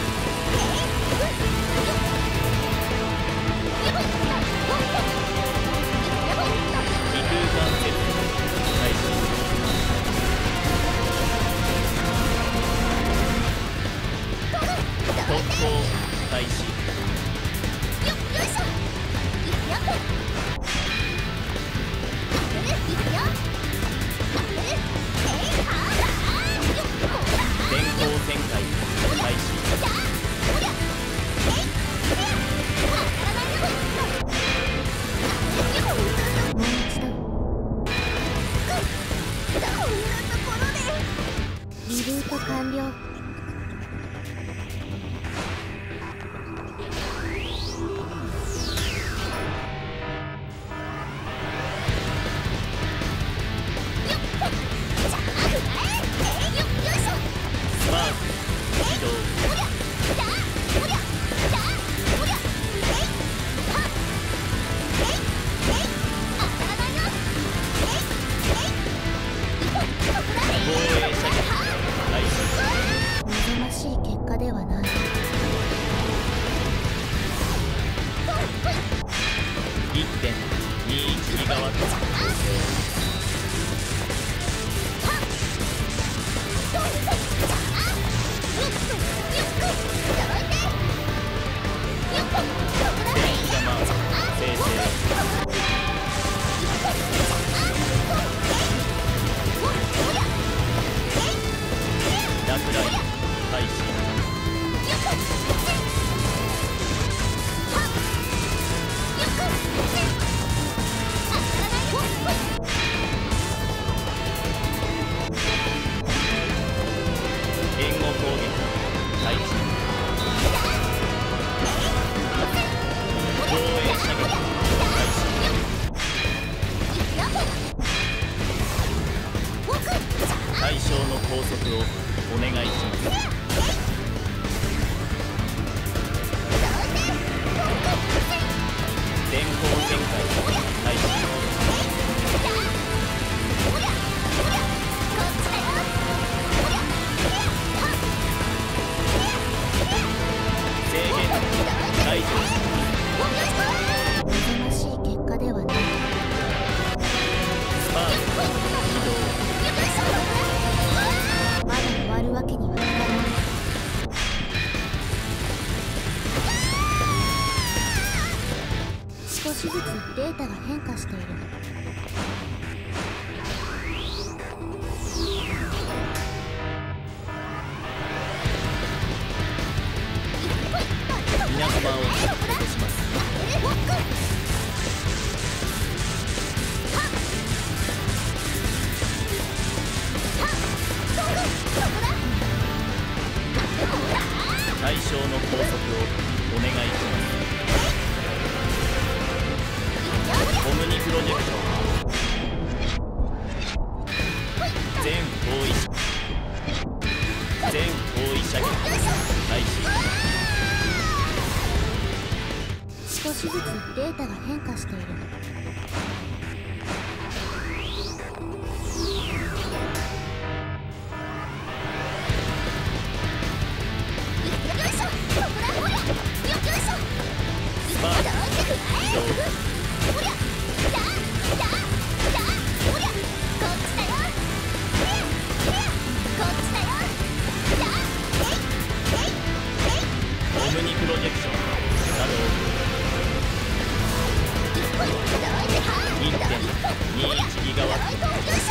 Speaker 4: 異空間セット開始。特攻開始。電光旋回開始。
Speaker 1: もう一度。リルート完了。
Speaker 4: スパーク起動。防衛射撃開始。 拘束をお願いします。電光全開開始。制限解除。
Speaker 1: 望ましい結果ではない。
Speaker 4: スパーク起動。
Speaker 1: まだ終わるわけにはいかない。少しずつデータが変化している。
Speaker 4: 皆様をサポートします。対象の拘束をお願いします。オムニプロジェクション全方位全方位射撃開始。
Speaker 1: 少しずつデータが変化している。
Speaker 4: スパーク起動。オムニプロジェクション作動。いってんにいち ギガワット。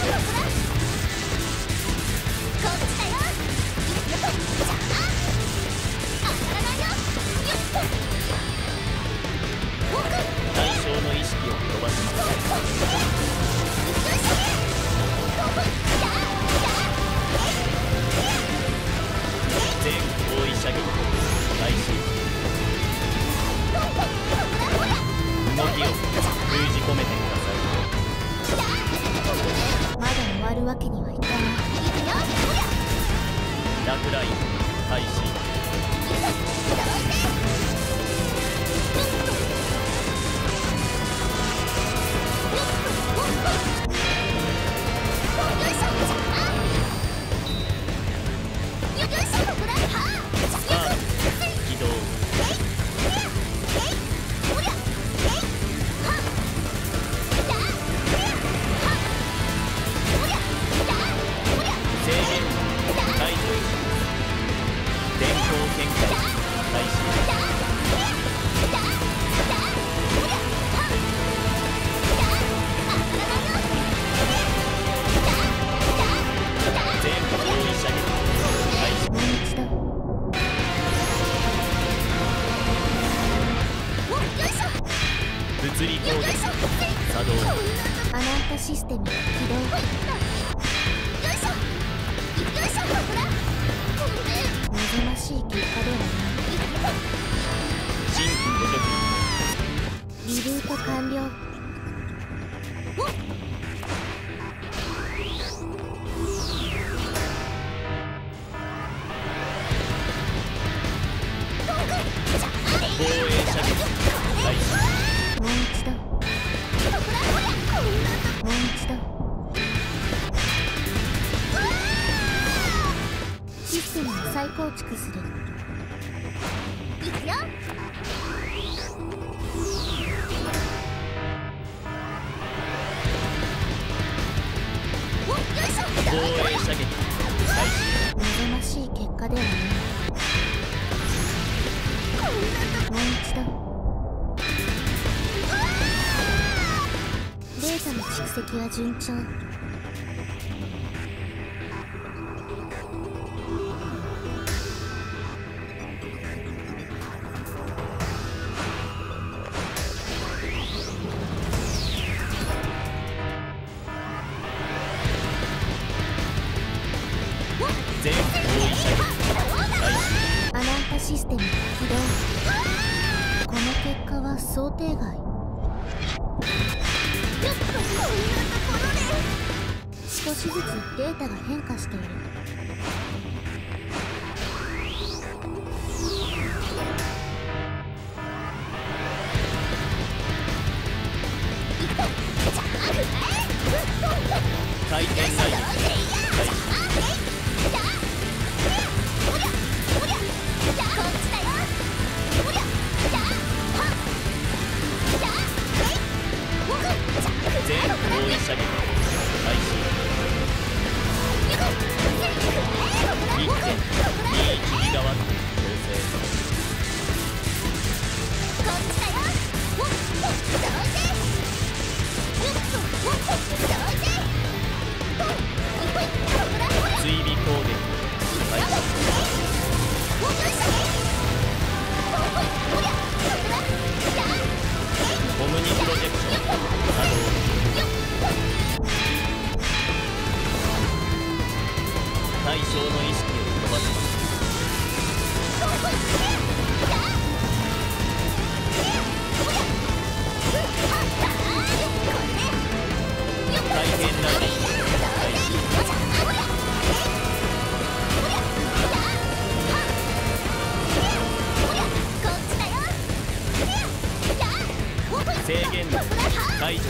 Speaker 4: 対象の意識を飛ばします。全方位射撃開始。動きを封じ込めてください。
Speaker 1: まだ終わるわけにはいかない。
Speaker 4: 落雷開始。スパーク起動。制限解除。電光展開開始。全方位射撃開始。
Speaker 1: もう一度。
Speaker 4: 物理攻撃作動。
Speaker 1: アナンタシステム起動。望ましい結果ではない。
Speaker 4: 新規補助
Speaker 1: リルート完了。
Speaker 4: 防衛射撃開始。
Speaker 1: もう一度。もう一度。システムを再構築する。
Speaker 4: 防衛射撃開始。
Speaker 1: 望ましい結果ではない。もう一度。データの蓄積は順調。
Speaker 4: 全方位射撃開始。
Speaker 1: アナンタシステム起動。この結果は想定外。少しずつデータが変化している。
Speaker 4: 回転ライン開始。全方位射撃開始。いってんにじゅういちギガワット調整。追尾攻撃開始。オムニプロジェクション作動。対象の意識を飛ばします。大変なリード開始。制限の解除。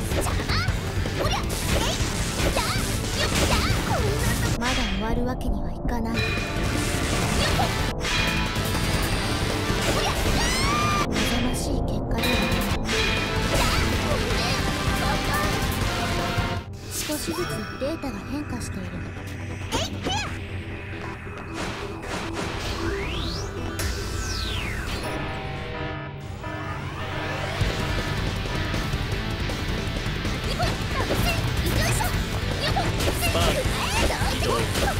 Speaker 1: まだ終わるわけにはいかない。望ましい結果ではない。少しずつデータが変化している。
Speaker 4: スパーク移動。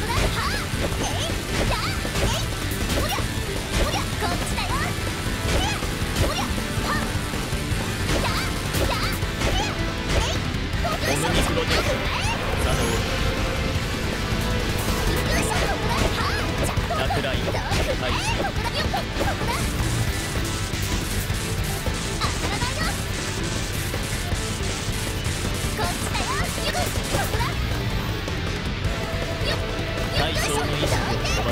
Speaker 4: オムニプロジェクション作動。落雷開始。対象の意識を飛ばします。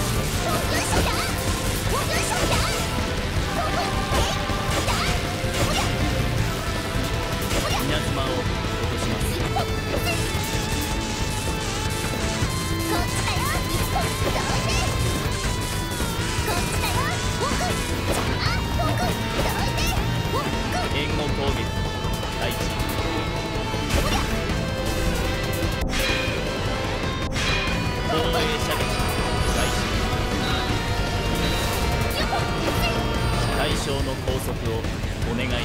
Speaker 4: 稲妻を落とします。援護攻撃開始。防衛射撃開始。対象の拘束をお願いします。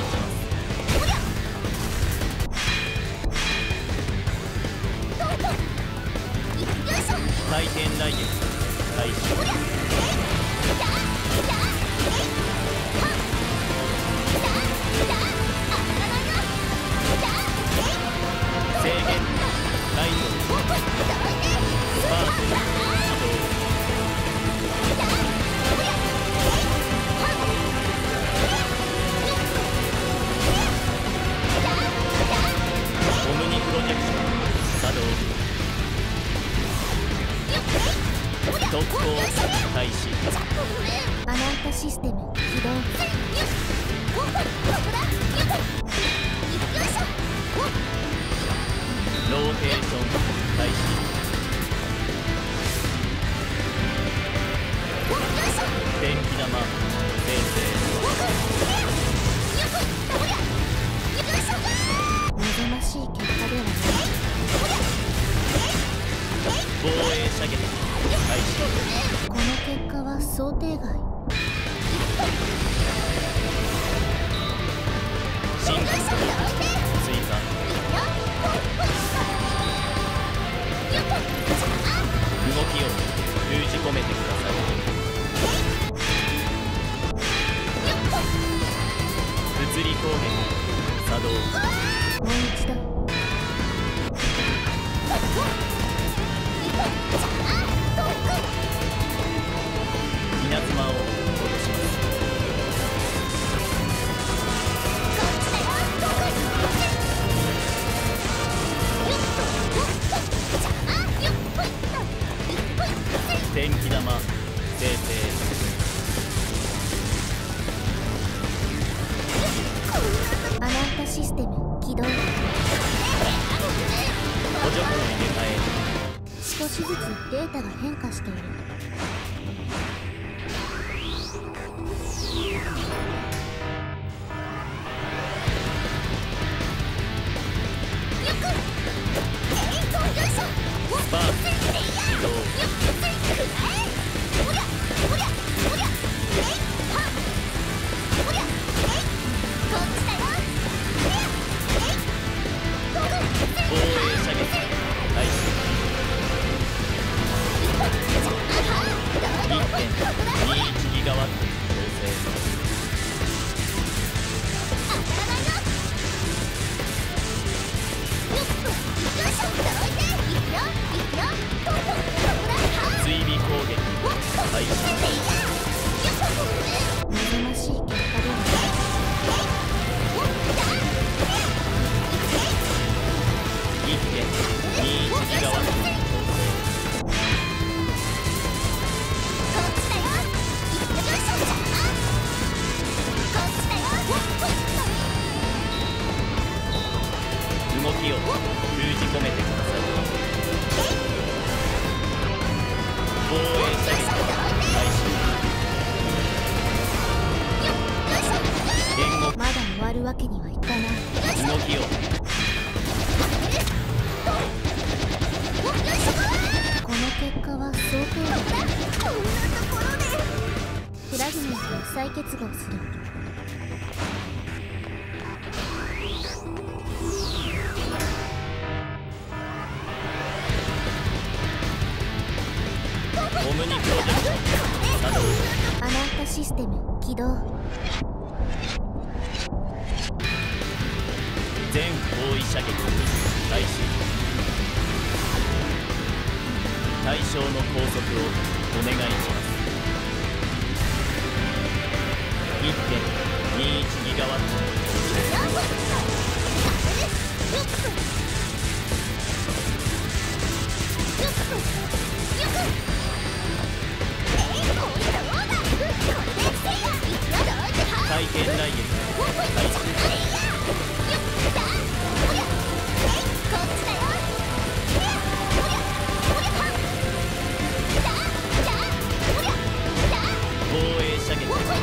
Speaker 4: 回転雷撃開始。制限解除。スパーク起動。オムニプロジェクション作動。特攻開始。
Speaker 1: アナンタシステム起動。
Speaker 4: ローテーション開始。電気玉生成。
Speaker 1: 望ましい結果ではない。
Speaker 4: 防衛射撃開始。
Speaker 1: この結果は想定外。
Speaker 4: 進化追加。動きを封じ込めてください。物理攻撃作動。
Speaker 1: もう一度。
Speaker 4: 稲妻を落とします。電気玉生成。
Speaker 1: アナンタシステム起動。
Speaker 4: 補助庫の入れ替え
Speaker 1: 少しずつデータが変化している。
Speaker 4: スパーク起動。防衛射撃開始。いってんにいち ギガワット調整。追尾攻撃開始。
Speaker 1: 望ましい結果では
Speaker 4: いってんにいち ギガワット調整。動きを封じ込めてください。防衛射撃開始。言語
Speaker 1: まだ終わるわけにはいかない。
Speaker 4: 動きを
Speaker 1: この結果は想定外。フラグメントを再結合する。
Speaker 4: オムニプロジェクション作動。
Speaker 1: アナンタシステム起動。
Speaker 4: 全方位射撃開始。対象の拘束をお願いします。いってんにいち ギガワット。体験来月開始。防衛射撃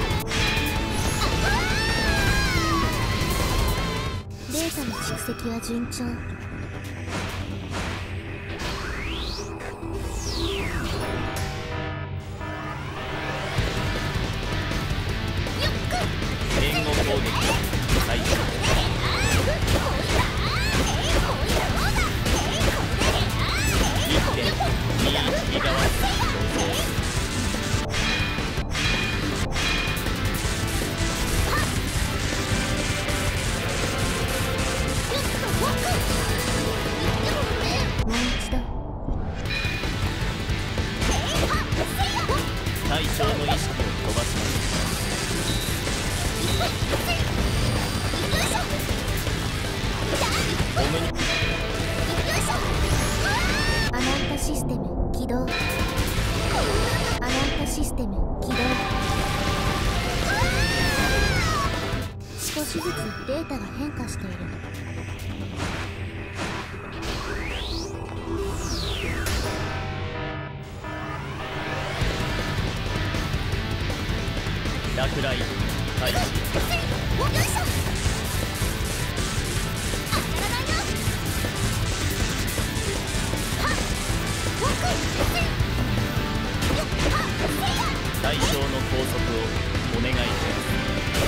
Speaker 1: データの蓄積は順調。
Speaker 4: 援護攻撃開始。いってんにいち ギガワット調整。
Speaker 1: もう一度。
Speaker 4: 対象の意識を飛ばします。オムニ
Speaker 1: アナンタシステム起動。アナンタシステム起動。少しずつデータが変化している。
Speaker 4: 落雷開始。対象の拘束をお願いします。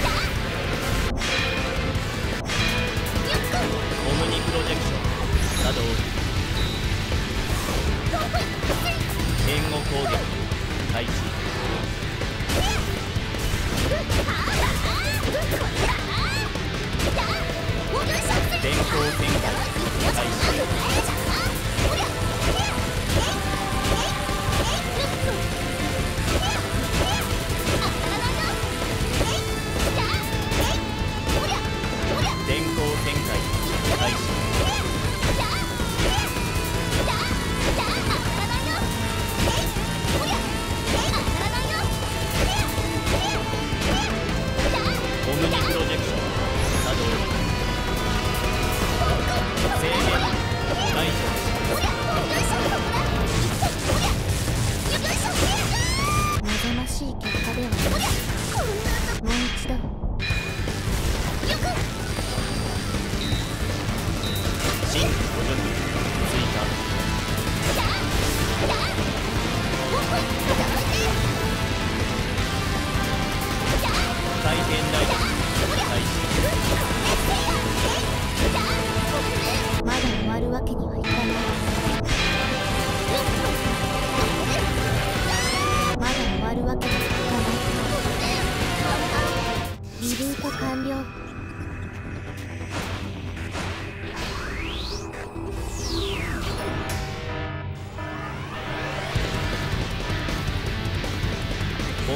Speaker 4: オムニプロジェクション作動。援護攻撃開始。電光展開開始。電光展開開始。オムニプロジェクション作動。制限開始。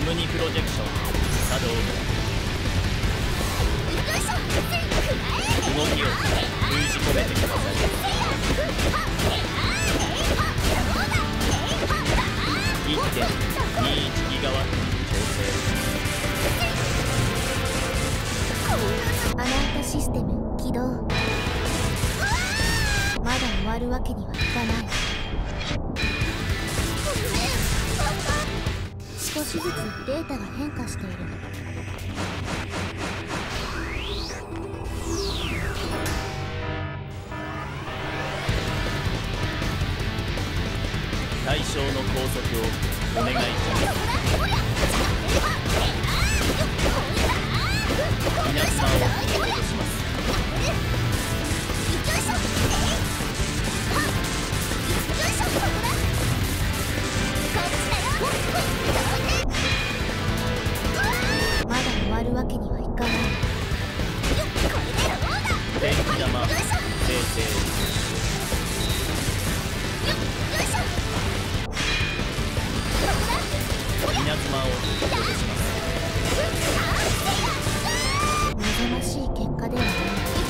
Speaker 4: オムニプロジェクション作動。動きを封じ込めてください。 いってんにじゅういち ギガワット調整。
Speaker 1: アナンタシステム起動。まだ終わるわけにはいかない。少しずつデータが変化している。
Speaker 4: 対象の拘束をお願いします。皆様をお戻します。
Speaker 1: まだ終わるわけにはいかない。
Speaker 4: 電気玉生成。皆様をお戻します。
Speaker 1: 望ましい結果ではない。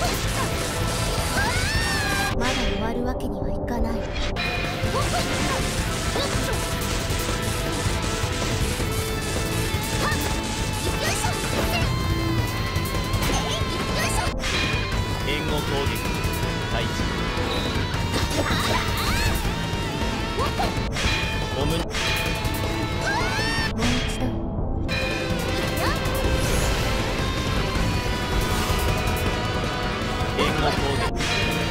Speaker 1: まだ終わるわけにはいかない。
Speaker 4: 援護攻撃開始。オム
Speaker 1: もう一度。
Speaker 4: 援護攻撃。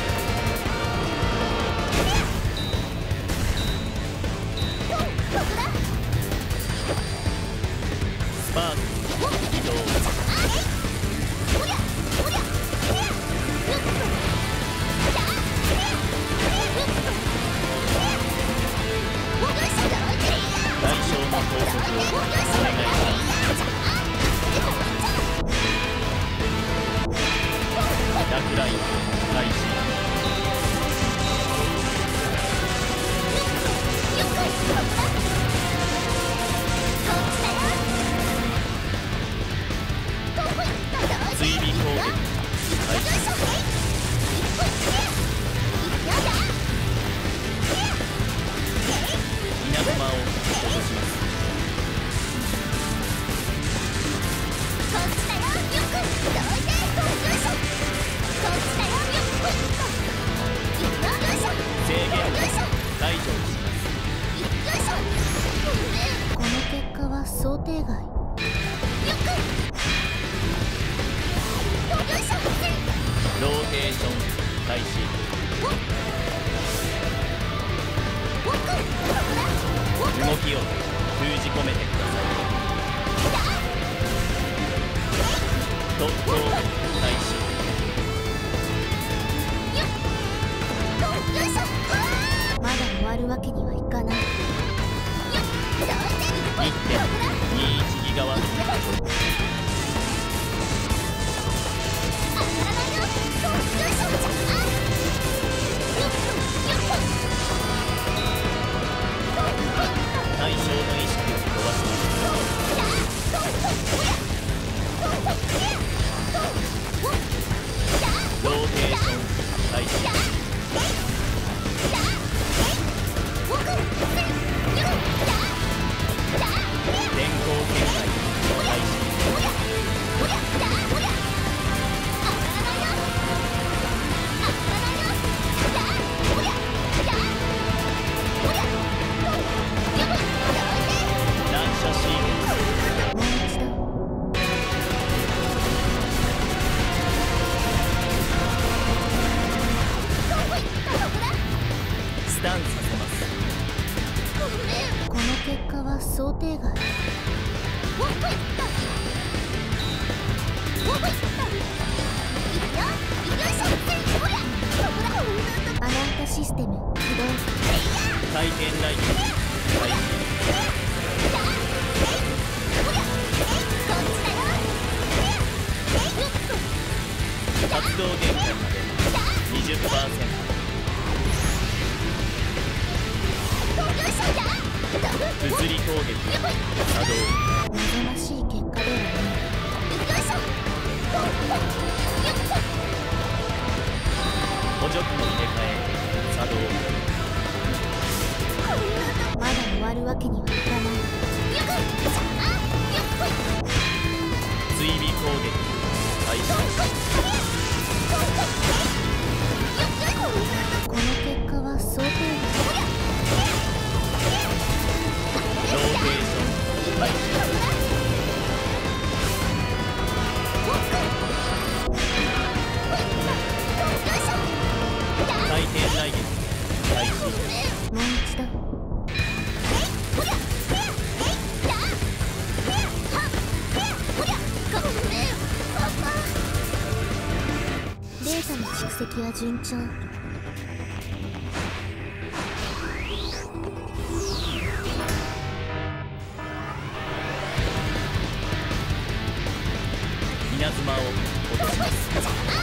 Speaker 4: スパーク起動。対象の拘束をお願いします。落雷開始。追尾攻撃開始。皆様を戻します。制限解除します。
Speaker 1: この結果は想定外。
Speaker 4: ローテーション開始。動きを封じ込めてください。特攻開始。
Speaker 1: まだ終わるわけにはいかない。
Speaker 4: いってんにじゅういち ギガワット対象の意識を飛ばします。ローテーション開始。電光展開開始。乱射シーケンス。
Speaker 1: もう一度。
Speaker 4: スタンさせます。
Speaker 1: この結果は想定外。アナンタシステム起動。
Speaker 4: 回転ライト開始。活動限界まで にじゅっパーセント。封物理攻撃作動。
Speaker 1: 望ましい結果ではない。
Speaker 4: 補助器の入れ替え作動。
Speaker 1: まだ終わるわけにはいかない。
Speaker 4: 追尾攻撃開始。
Speaker 1: この結果は想定外。
Speaker 4: ローテーション開始。回転来撃開始。
Speaker 1: もう一度。データの蓄積は順調。
Speaker 4: 稲妻を落とします。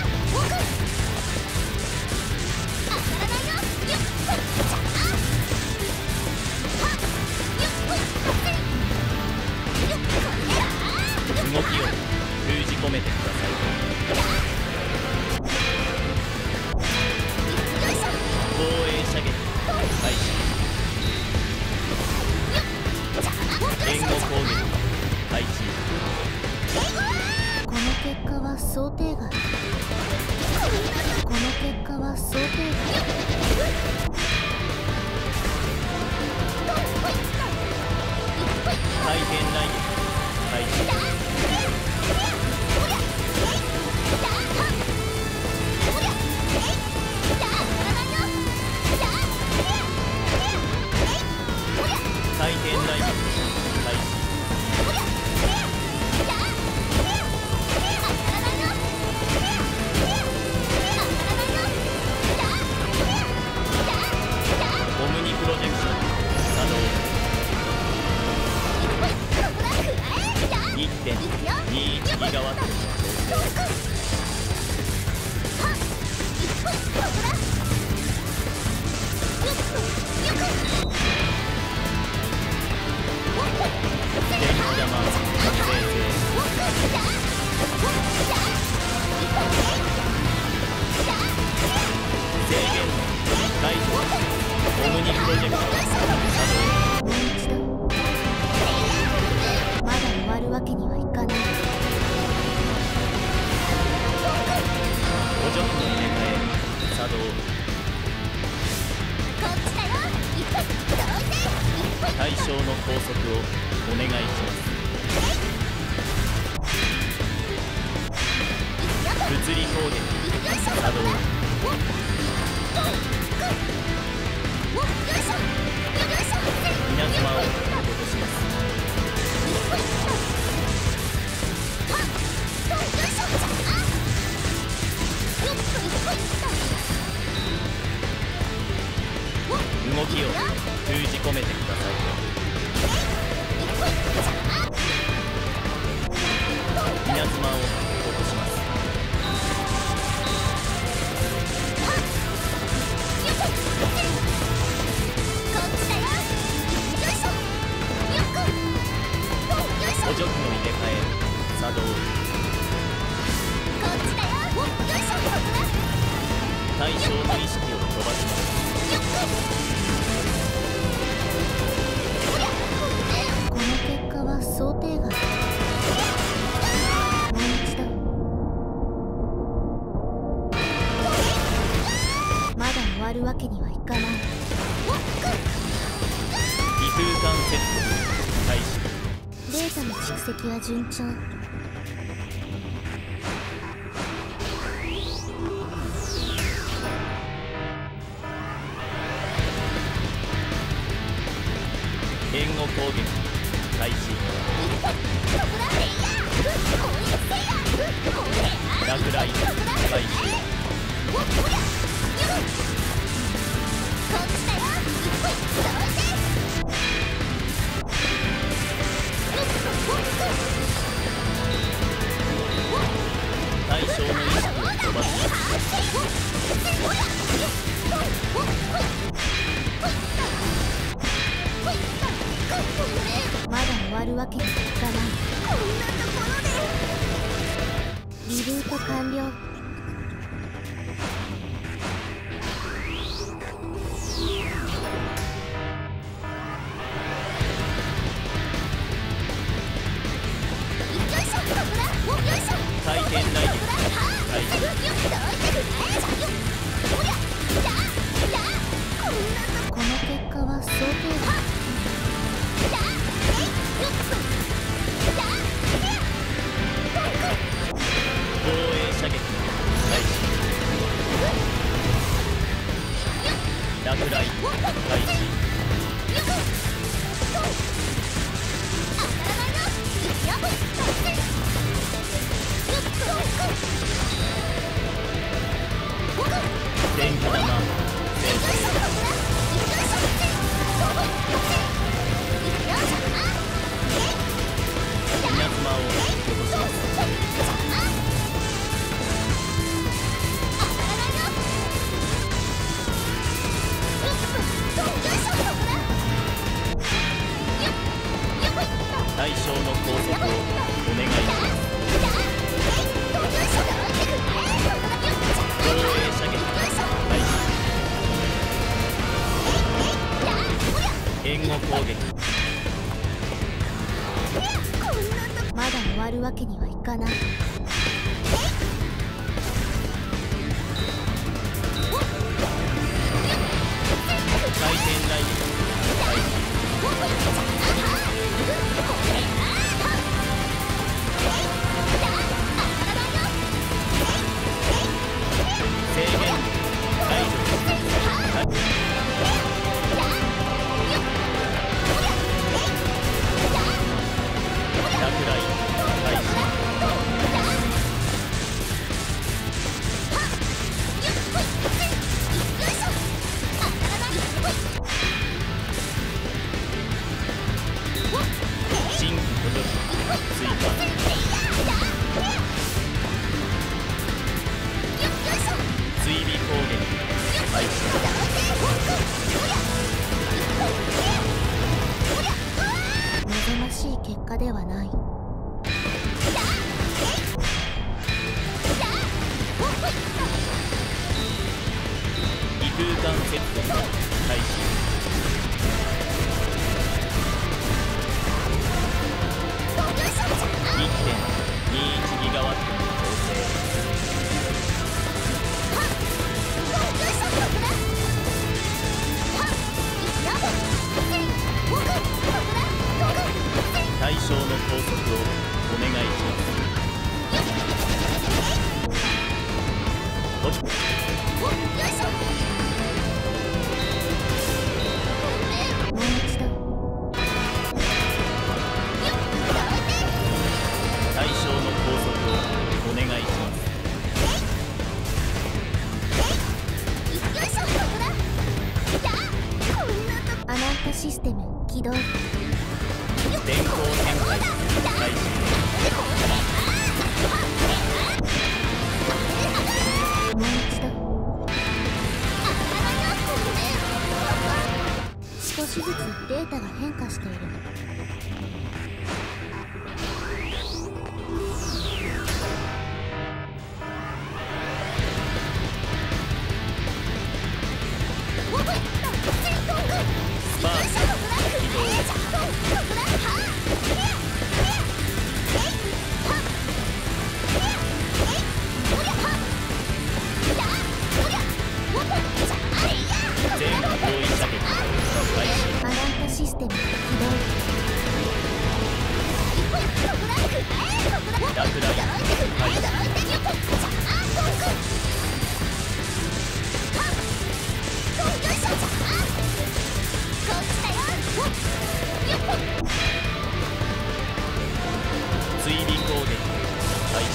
Speaker 4: 動きを封じ込めてください。防衛射撃開始。援護攻撃開始。
Speaker 1: この結果は想定外。この結果は想定外。
Speaker 4: 回転来撃開始。回転来撃開始。オムニプロジェクション作動。いってんにいち ギガワット電気玉生成制限解除。オムニプロジェクション作動。
Speaker 1: もう一度。まだ終わるわけにはいかない。
Speaker 4: 補助器の入れ替え作動。対象の拘束をお願いします。物理攻撃作動。稲妻を落とします。動きを封じ込めてください。稲妻を落とします。補助器の入れ替え作動。対象の意識を飛ばします。
Speaker 1: この結果は想定外。もう一度。まだ終わるわけにはいかない。
Speaker 4: 異空間セット開始。
Speaker 1: データの蓄積は順調。
Speaker 4: 援護攻撃開始。落雷開始。対象の意識を飛ばします。
Speaker 1: るわけにはいかない。
Speaker 2: こんなところで。
Speaker 1: リルート完了。
Speaker 4: 回転ライディング開始。
Speaker 1: この結果は想定外。
Speaker 4: 防衛射撃開始。落雷開始。電気玉先生。稲妻を落とします。対象の高速をお願いします。防衛射撃開始。援護攻撃。
Speaker 1: まだ終わるわけにはいかない。
Speaker 4: 回転ライディング開始。制限解除。落雷開始。新規補助追加。追尾攻撃開始。
Speaker 1: 望ましい結果ではない。
Speaker 4: 異空間セット開始。いってんにいち ギガワットの調整。対象の高速をお願いします。おっ
Speaker 1: もう一度。
Speaker 4: 対象の高速をお願いします。
Speaker 1: アナンタシステム起動。
Speaker 4: 電光展開開始。
Speaker 1: もう一度。少しずつデータが変化している。
Speaker 4: スパーク起動。全方位射撃開始。
Speaker 1: アナンタシステム起動。
Speaker 4: 落雷開始。追尾攻撃開始。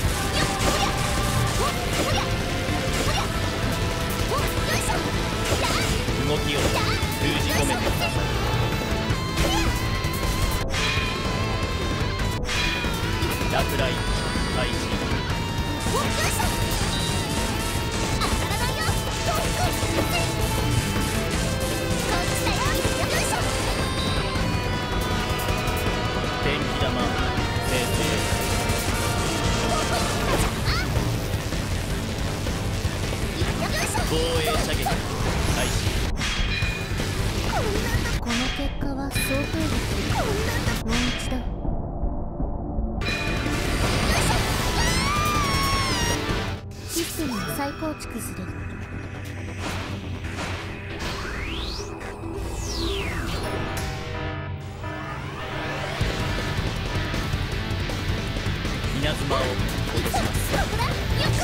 Speaker 4: 動きを封じ込めてください。落雷開始。
Speaker 1: の結果は想定外。もう一度。システムを再構築する。
Speaker 4: 稲妻を落とします。
Speaker 2: ここだよく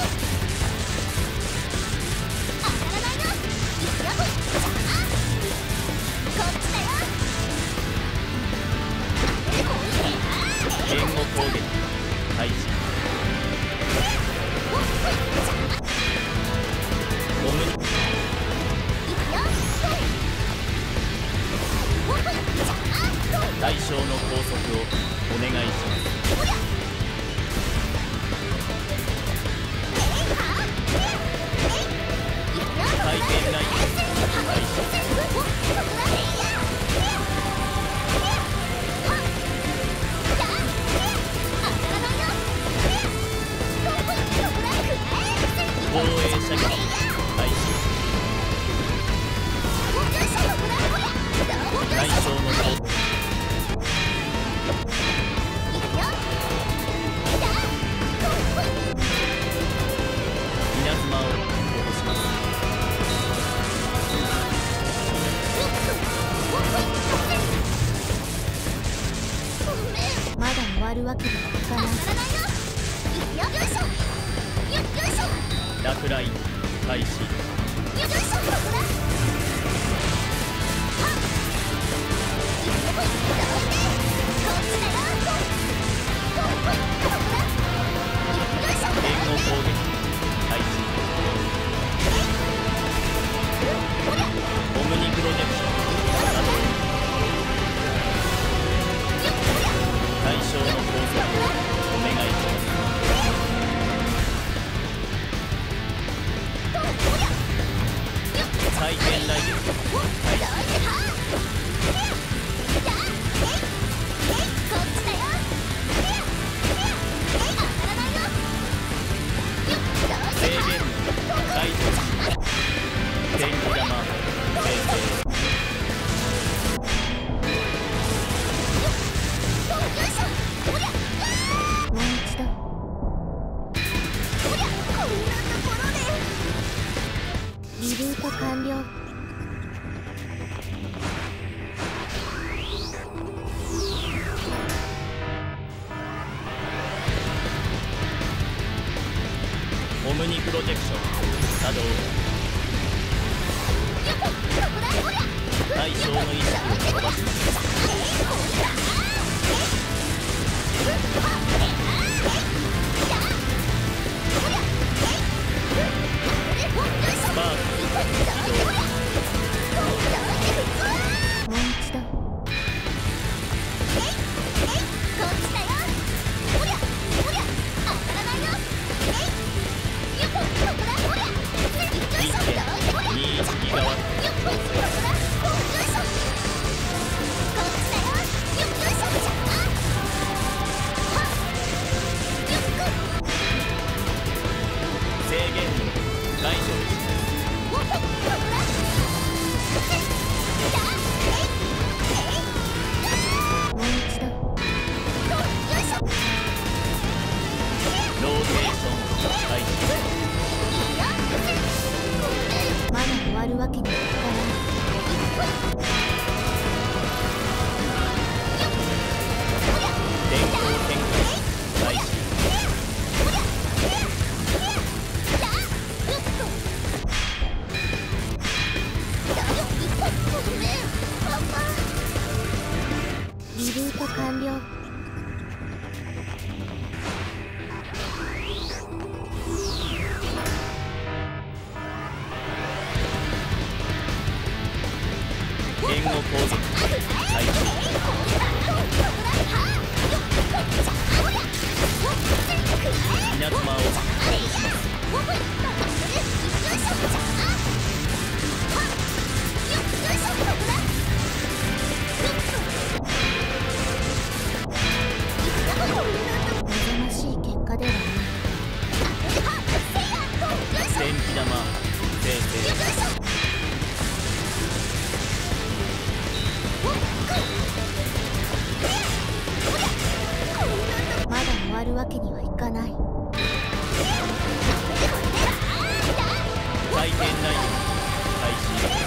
Speaker 2: 当たらないよ。いくよ。じゃあこっちだよ。
Speaker 4: 援護攻撃開始。オムニ
Speaker 2: いくよ。じゃあ
Speaker 4: 対象の拘束をお願いします。回転ライン開始。防衛射撃開始。対象の拘束稲妻を落とします。
Speaker 1: まだ終わるわけにはいかない。
Speaker 4: 落雷開始。援護攻撃開始。オムニプロジェクション作動。対象の拘束をお願いします。回転ライデン開始。制限解除。電気玉生成。
Speaker 1: もう一度。リルート完了。
Speaker 4: オムニプロジェクション作動。対象の意識を飛ばします。スパーク起動。
Speaker 1: もう一度。
Speaker 4: いってんにいちギガワット。制限解除。
Speaker 1: もう一度。
Speaker 4: ローテーション開始。
Speaker 1: まだ終わるわけにはいかない。
Speaker 4: 電光展開開始。
Speaker 1: リルート完了。
Speaker 4: 援護攻撃開始。稲妻を落とします。
Speaker 1: おぞましい結果ではない。
Speaker 4: 電気玉生成。
Speaker 1: わけにはいかない。
Speaker 4: 回転ライン開始。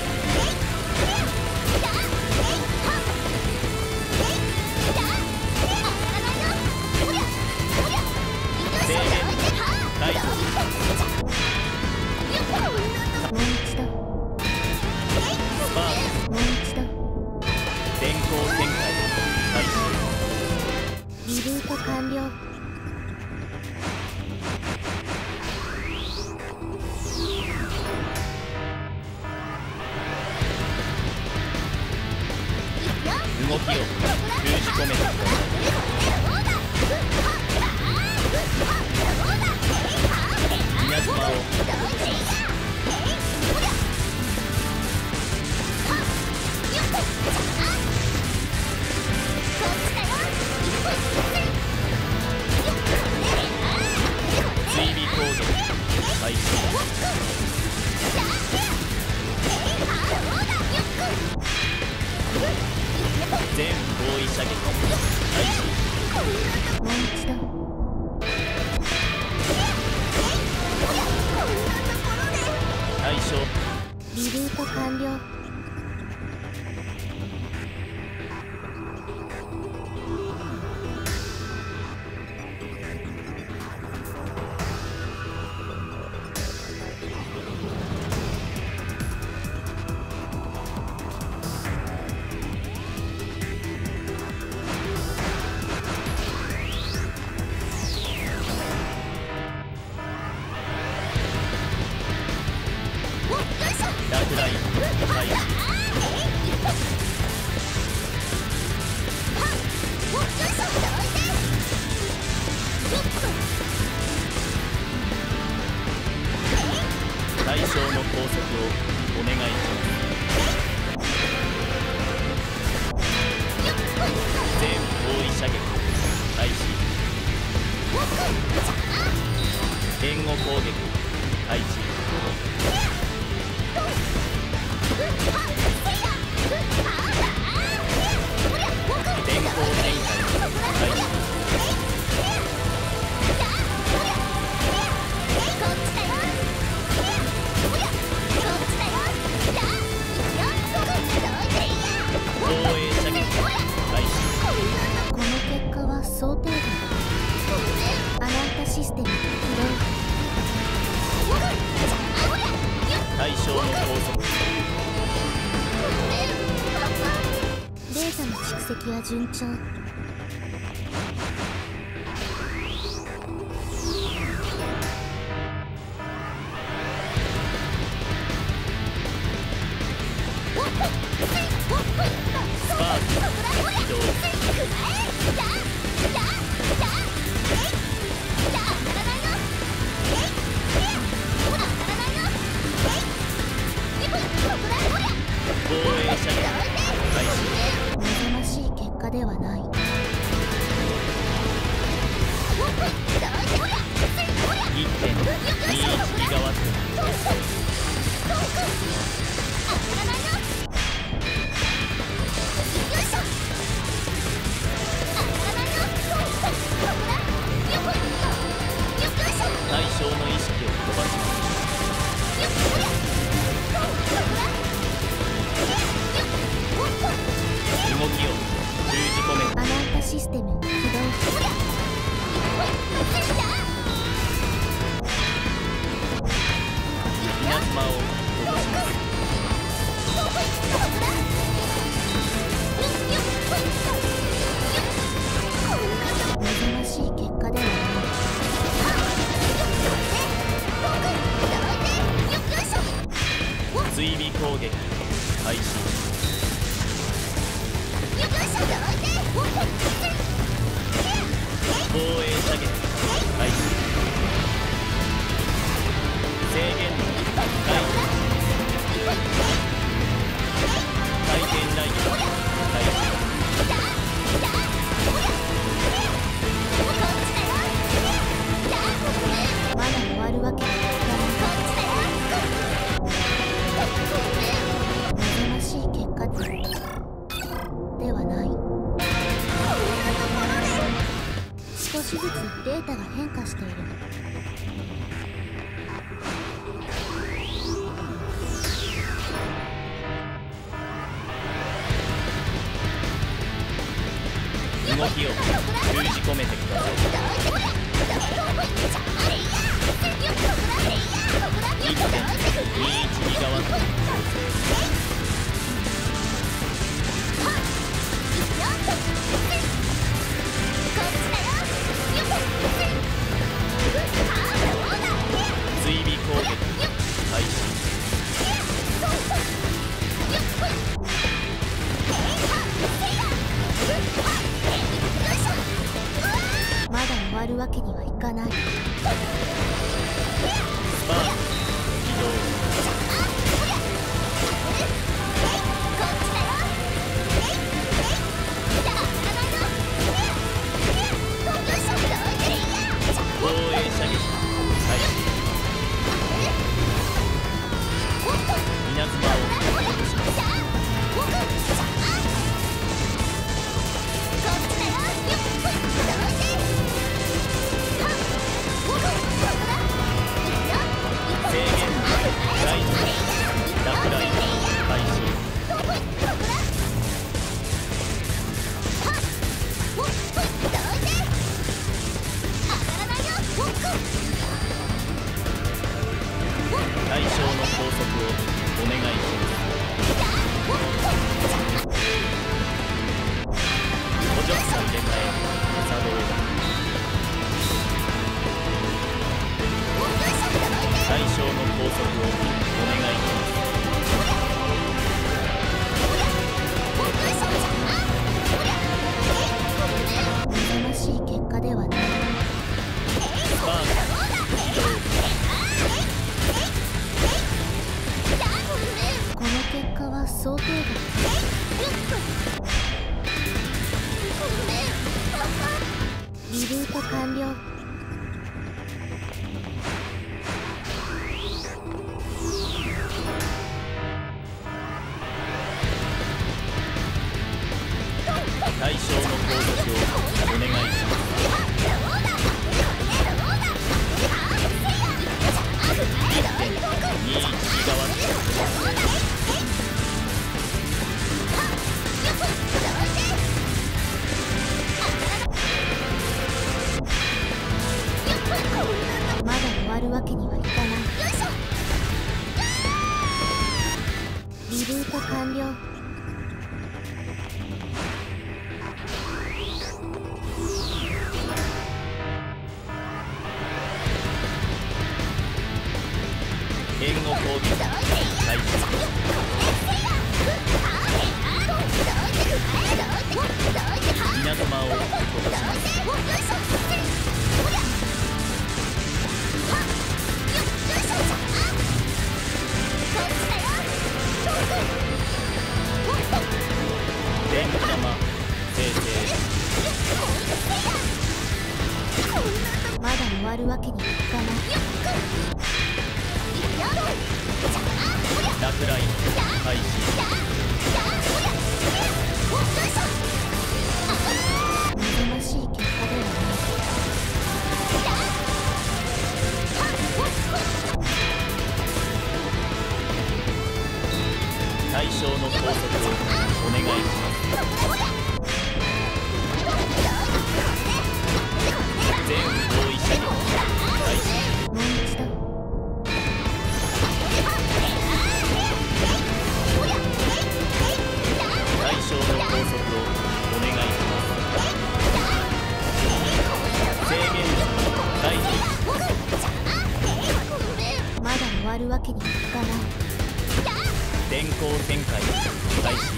Speaker 4: 制限ライト。
Speaker 1: もう一度。
Speaker 4: スパーク
Speaker 1: もう一度。
Speaker 4: 電光展開開始。
Speaker 1: リルート完了。
Speaker 4: 動きを封じ込めてください。稲妻を追尾攻撃開始。全方位射撃開始。
Speaker 1: もう一度。
Speaker 4: 対象
Speaker 1: リルート完了。
Speaker 4: ラフライン開始。対象の拘束をお願いします。全方位射撃開始。援護攻撃開始。電光展開開始。防衛射撃開始。
Speaker 1: この結果は想定外。アナンタシステム起動。
Speaker 4: 対象の拘束
Speaker 1: データの蓄積は順調。
Speaker 4: スパーク起動。防衛射撃開始。
Speaker 1: 望ましい結果ではない。
Speaker 4: いってんにいち ギガワット。対象の意識を飛ばします。動きを封じ込め
Speaker 1: アナンタシステム起動。
Speaker 4: 稲妻を落とします。
Speaker 1: 望ましい結果ではない。
Speaker 4: 追尾攻撃開始。
Speaker 1: 少しずつデータが変化している。
Speaker 4: 動きを封じ込めてください。いってんにいちギガワット。追尾攻撃開始。
Speaker 1: まだ終わるわけにはいかない。
Speaker 4: スパーク起動。防衛射撃開始。稲妻を落とします。制限大事。落雷開始。対象の拘束をお願いします。補助機さん入れ替え作動。対象の拘束をお願いします。
Speaker 1: 望ましい結果ではない。
Speaker 4: スパーク起動。
Speaker 1: この結果は想定外。リルート完了。
Speaker 4: 対象の攻撃をお願いします。いってんにいちギガワット。
Speaker 1: まだ終わるわけにはいかない。リルート完了。
Speaker 4: 援護攻撃開始。稲妻を落とします。電気玉生成。
Speaker 1: まだ終わるわけにはいかない。
Speaker 4: 落雷開始。
Speaker 1: 望ましい結果ではない。
Speaker 4: 対象の拘束をお願いします。全方位射撃開始。
Speaker 1: もう一度。
Speaker 4: 対象の拘束をお願いします。制限大事。
Speaker 1: まだ終わるわけにはいかない。
Speaker 4: 電光展開開始。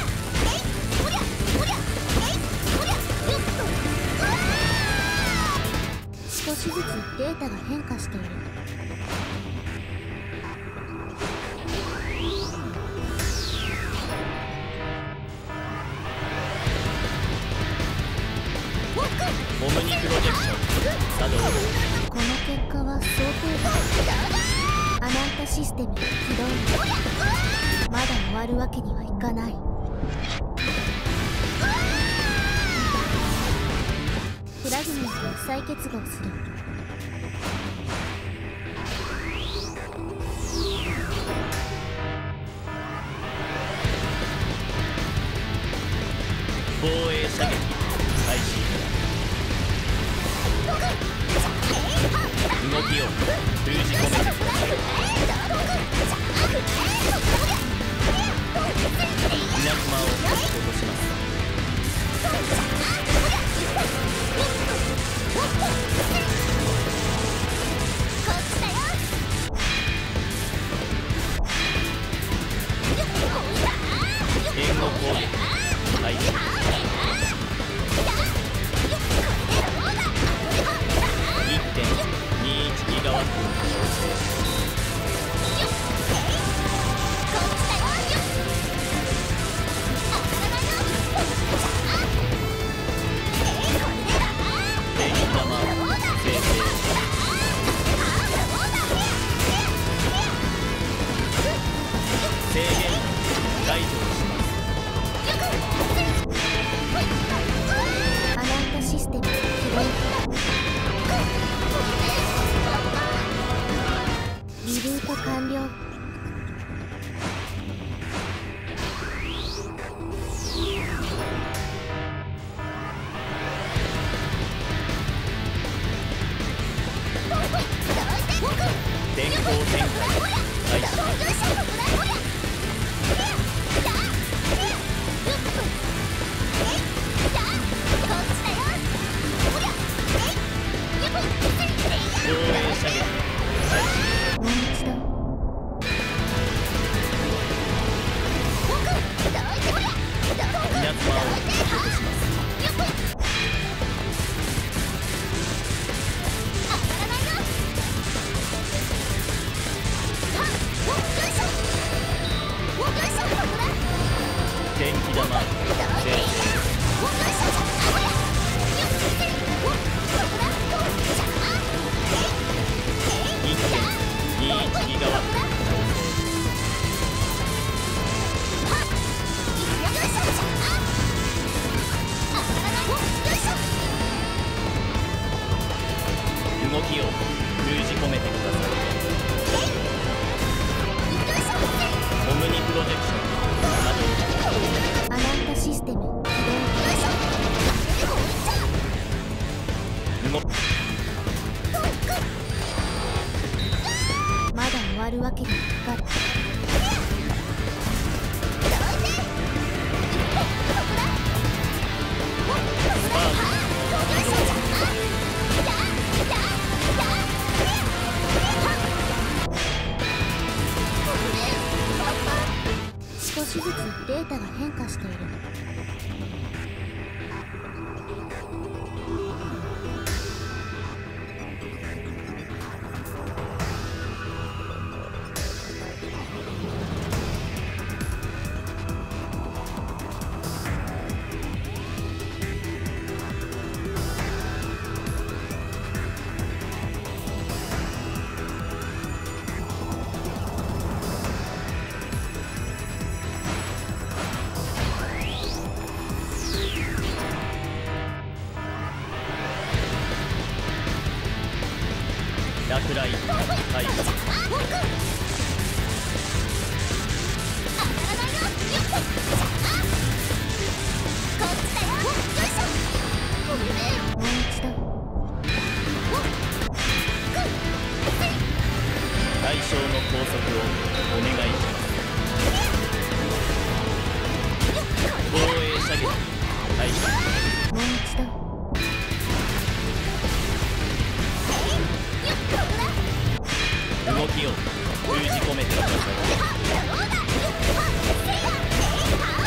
Speaker 1: 少しずつデータが変化している。
Speaker 4: オムニプロジェクション作動。
Speaker 1: この結果は想定外。アナンタシステム起動。まだ終わるわけにはいかない。フラグギメントを再結合する。
Speaker 4: 防衛射撃開始。動きを封じ込めてください。稲妻を落とします。援護攻撃開始。いってんにいち ギガワット。電気玉生成。制限解除します。
Speaker 1: アランタシステム起動。リルート完了。
Speaker 4: 電光展開開始。防衛射撃開始。
Speaker 1: もう一度。
Speaker 4: 稲妻を落とします。電気玉生成。いってんにいち ギガワット。動きを封じ込めてください。オムニプロジェクション
Speaker 1: アランタシステム起動。
Speaker 4: 動
Speaker 1: まだ終わるわけにはいかない。
Speaker 4: スパート。
Speaker 1: 少しずつデータが変化している。
Speaker 4: 落雷開始。
Speaker 1: もう一度。
Speaker 4: 対象の拘束をお願いします。防衛射撃開始。
Speaker 1: もう一度。
Speaker 4: 動きを封じ込めてください。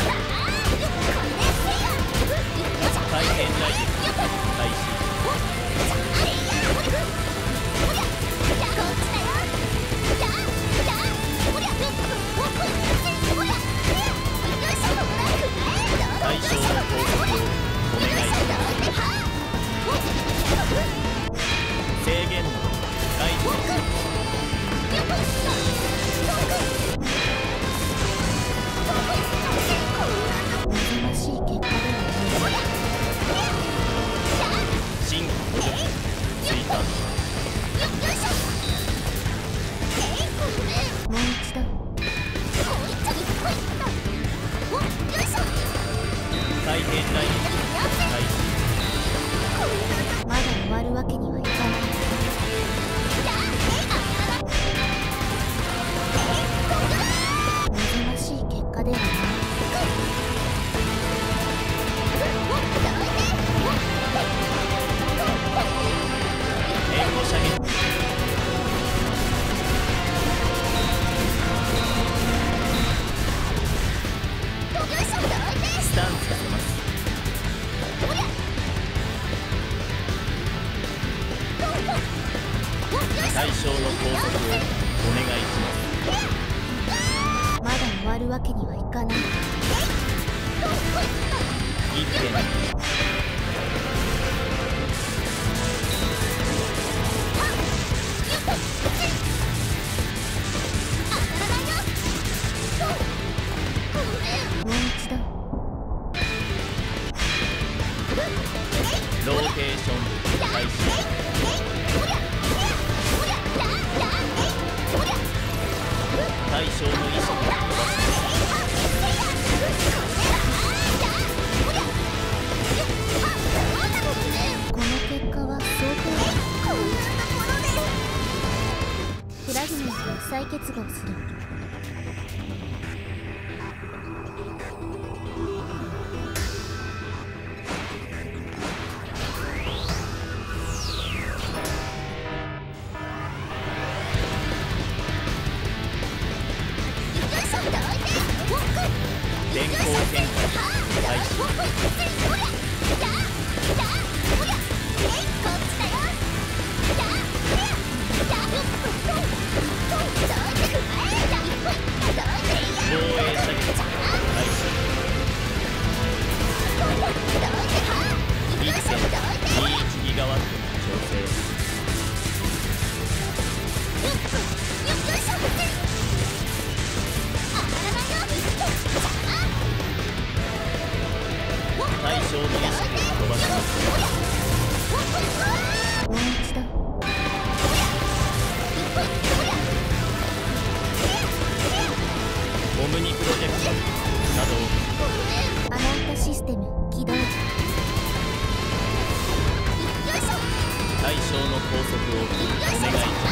Speaker 4: 回転ライン開始。
Speaker 1: まだ終わるわけにはいかない。望ましい結果ではない。
Speaker 4: 援護射撃。スタンスさせます。対象の拘束をお願いします。
Speaker 1: まだ終わるわけにはいかない。
Speaker 4: 一点。
Speaker 1: もう一度。
Speaker 4: ローテーション開始。対象の意識を飛ばす。
Speaker 1: この結果は想定フラグメントを再結合する。
Speaker 4: 電光展開開始。防衛射撃開始。いってんにいち ギガワット調整。対象の意識を飛ばします。
Speaker 1: もう一度。
Speaker 4: オムニプロジェクション作動。
Speaker 1: アナンタシステム起動。
Speaker 4: 対象の拘束をお願いします。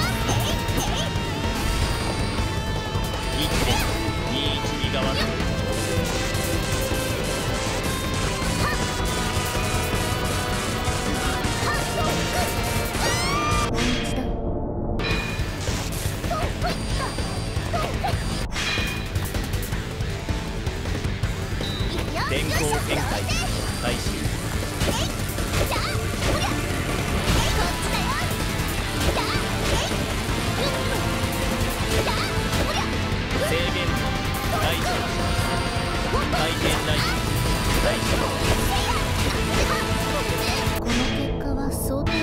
Speaker 4: いってんにいち ギガワット調整。
Speaker 1: もう一度。
Speaker 4: 電光展開開始。制限解除。回転ライン開始。
Speaker 1: この結果は想定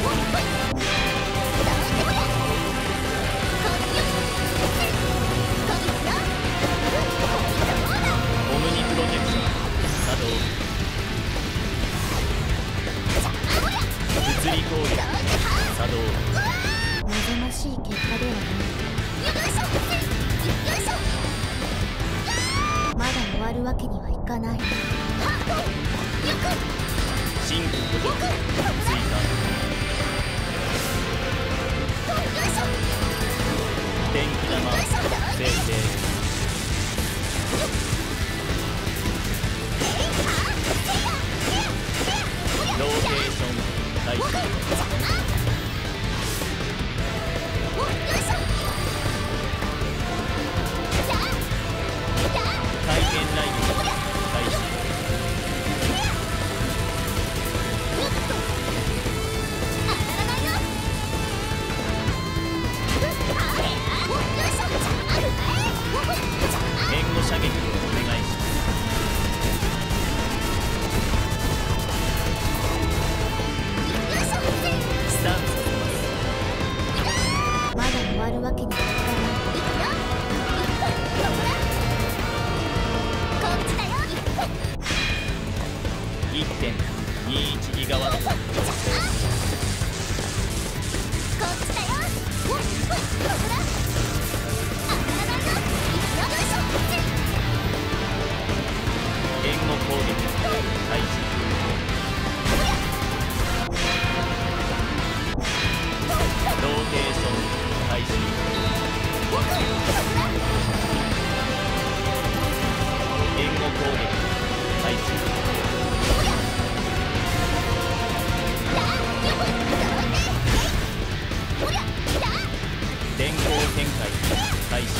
Speaker 4: オムニプロジェクション作動。物理攻撃作動。
Speaker 1: 望ましい結果ではない。まだ終わるわけにはいかない。
Speaker 4: シンクプロジェクト追加。電気玉生成。ローテーション開始。回転ライン開始。援護射撃をお願いします。スタンスさせます。
Speaker 1: まだ終わるわけにはいかない。
Speaker 4: いってんにいち ギガワット調整。援護攻撃開始。 開始。ローテーション開始。援護攻撃開始。電光展開開始。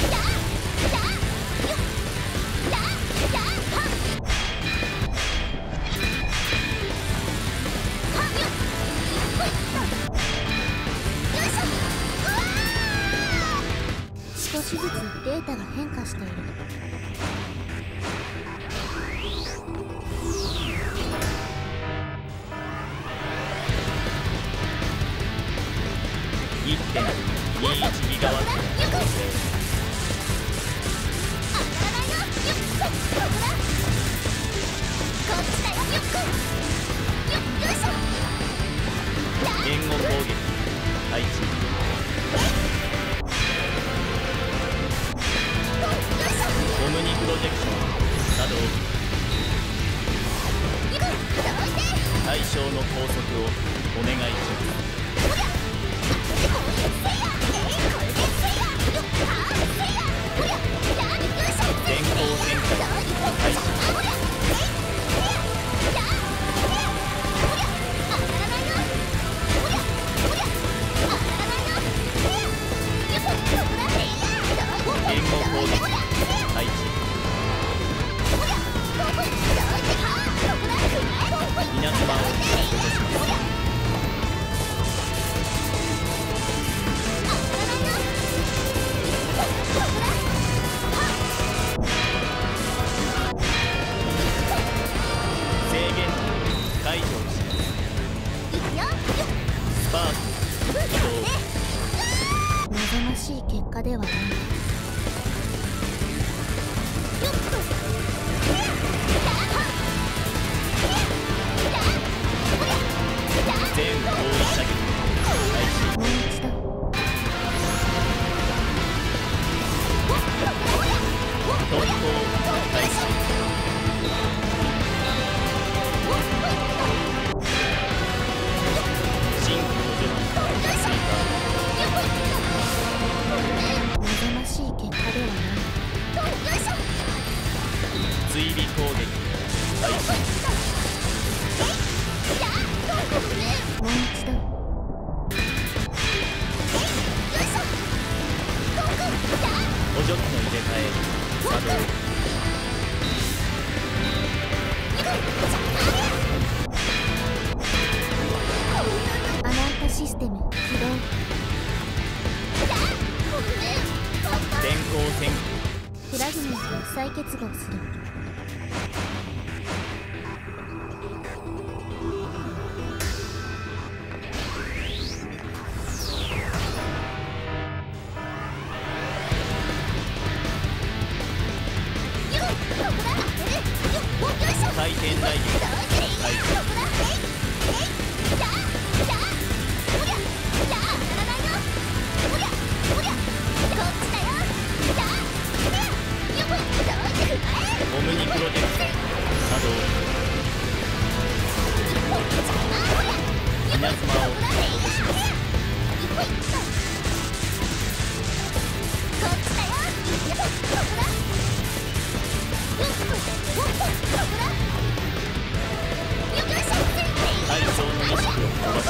Speaker 1: 少しずつデータが変化している。
Speaker 4: いってんにいちギガワット構成。援護攻撃開始。オムニプロジェクション作動。対象の拘束をお願いします。電光展開開始。援護攻撃開始。稲妻を落とします。制限解除します。スパーク起動。
Speaker 1: 望ましい結果ではない。全方位射撃開始。 もう一度。
Speaker 4: 突砲開始。進行準備追加。
Speaker 1: 望ましい結果ではない。
Speaker 4: 追尾攻撃開始。
Speaker 1: もう一度。
Speaker 4: 補助機の入れ替え作動。
Speaker 1: アナンタシステム起動。
Speaker 4: 電光展
Speaker 1: フラグメントを再結合する。
Speaker 4: 回転雷撃開始。オムニプロジェクション作動。稲妻を落とします。対象の意識を飛ばします。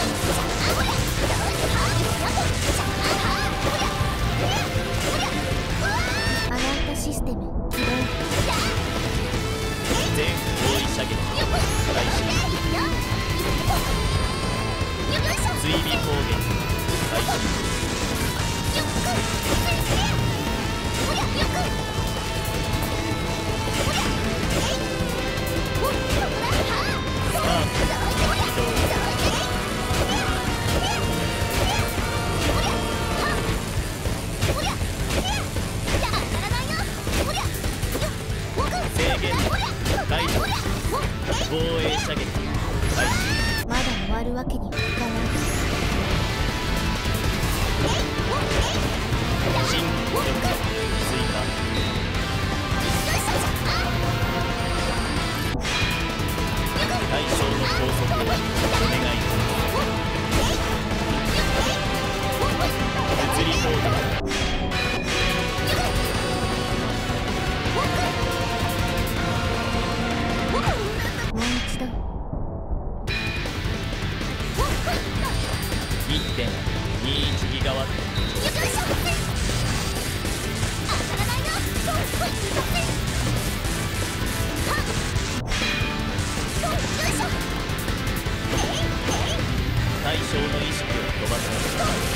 Speaker 1: アナンタシステム起動。
Speaker 4: 全方位射撃開始。追尾攻撃開始。スパーク起動。制限解除。防衛射撃開始。
Speaker 1: まだ終わるわけにはいかない。
Speaker 4: 進行準備追加。 速をお願いします。物理モード。
Speaker 1: もう一度。
Speaker 4: いってんにいち ギガワット。対象の意識を飛ばします。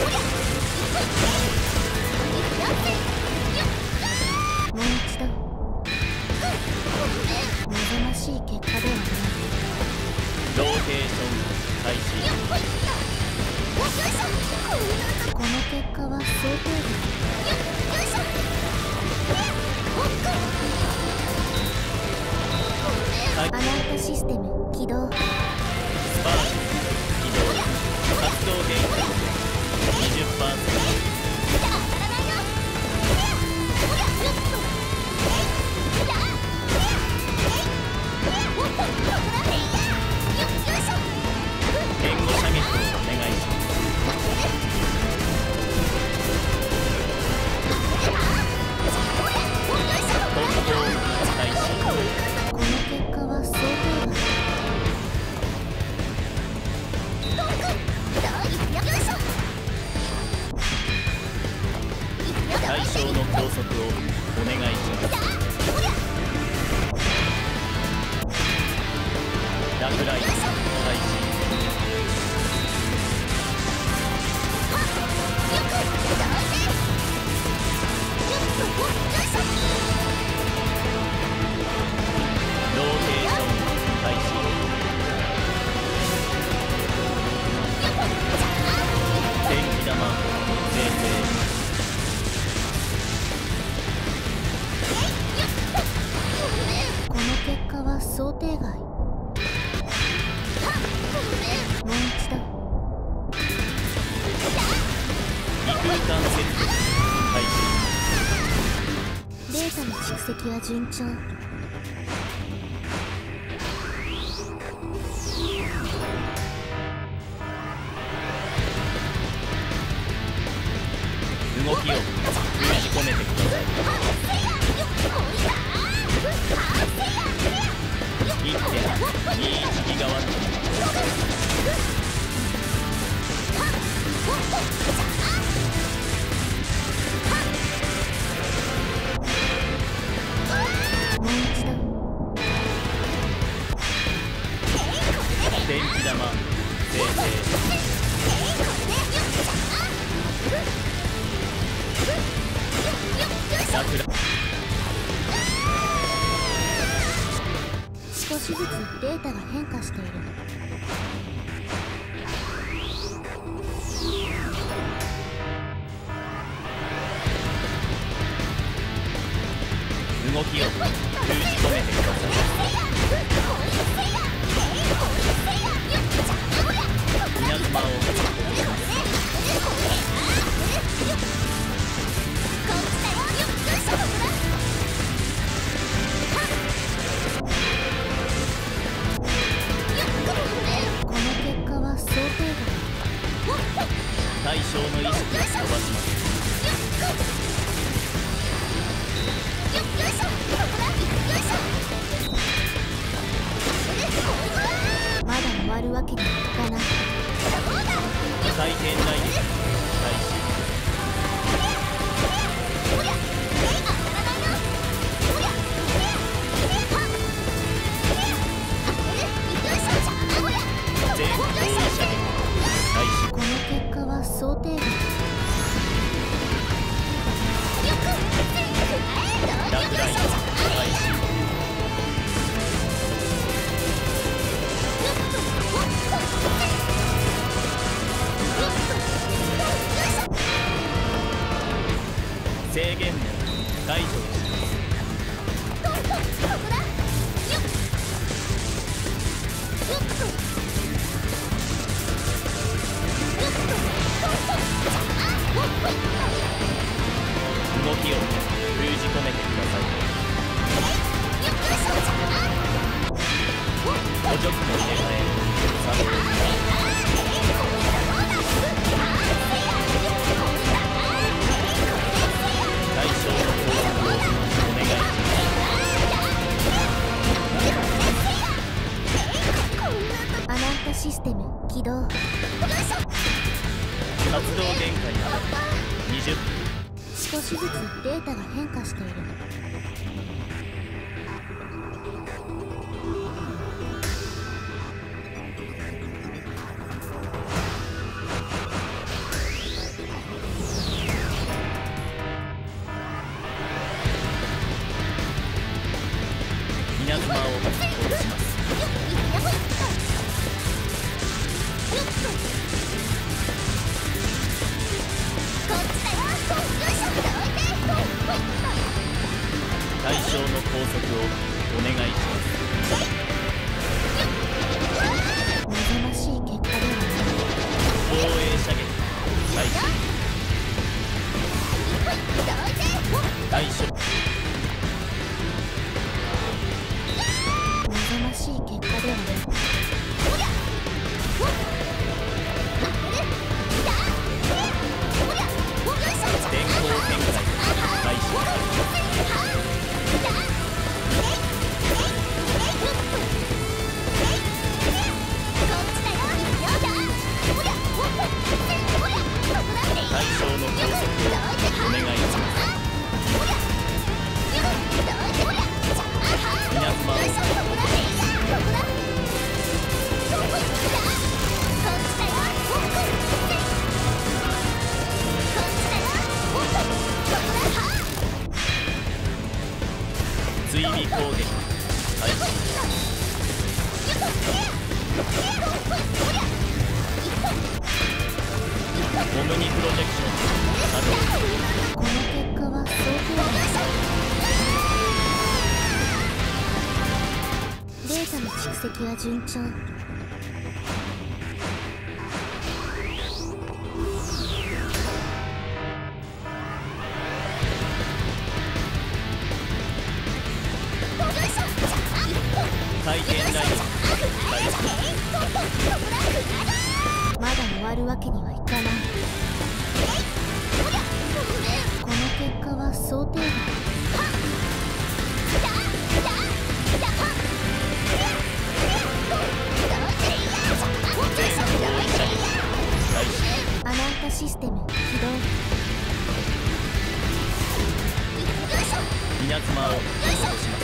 Speaker 1: もう一度。望ましい結果ではない。
Speaker 4: ローテーション開始。
Speaker 1: この結果は想定外。アナータシステム起動。
Speaker 4: スパーク起動。発動電力 にじゅっパーセント。援護射撃をお願いします。特攻開始。
Speaker 1: この結果は想定外。
Speaker 4: 対象の高速をお願いします。落雷開始。ローテーション開始。電気玉生成。
Speaker 1: この結果は想定外。もう一度。
Speaker 4: 異空間接続開始。
Speaker 1: データの蓄積は順調。
Speaker 4: 動きを封じ込めてください。いってんにいち ギガワット。
Speaker 1: もう一度。
Speaker 4: 電気玉生成。落雷。
Speaker 1: 少しずつデータが変化している。
Speaker 4: 動きを封じ込めてください。稲妻を
Speaker 1: この結果は想定外。
Speaker 4: 対象の意識を飛ばします。
Speaker 1: まだ終わるわけにはいかない。
Speaker 4: 回転ライン開始。全方位射撃開始。
Speaker 1: この結果は想定外。
Speaker 4: 落雷開始。制限面解除します。動きを封じ込めてください。補助機の出替え
Speaker 1: システム起動。
Speaker 4: 活動限界までにじゅっぷん。
Speaker 1: 少しずつデータが変化している。
Speaker 4: 稲妻を下ろします。対象の拘束をお願いします。
Speaker 1: 目覚ましい結果ではない。
Speaker 4: 防衛射撃開始。対象
Speaker 1: 目覚ましい結果ではない。
Speaker 4: 電光展開開始。対象の拘束をお願いします。稲妻を追尾攻撃開始。オムニプロジェクション作動。
Speaker 1: この結果は想定外。データの蓄積は順調。
Speaker 4: 回転ライン開始。
Speaker 1: まだ終わるわけにはいかない。この結果は想定外。
Speaker 4: 全方位射撃開始。
Speaker 1: アナンタシステム起動。
Speaker 4: 稲妻を落とします。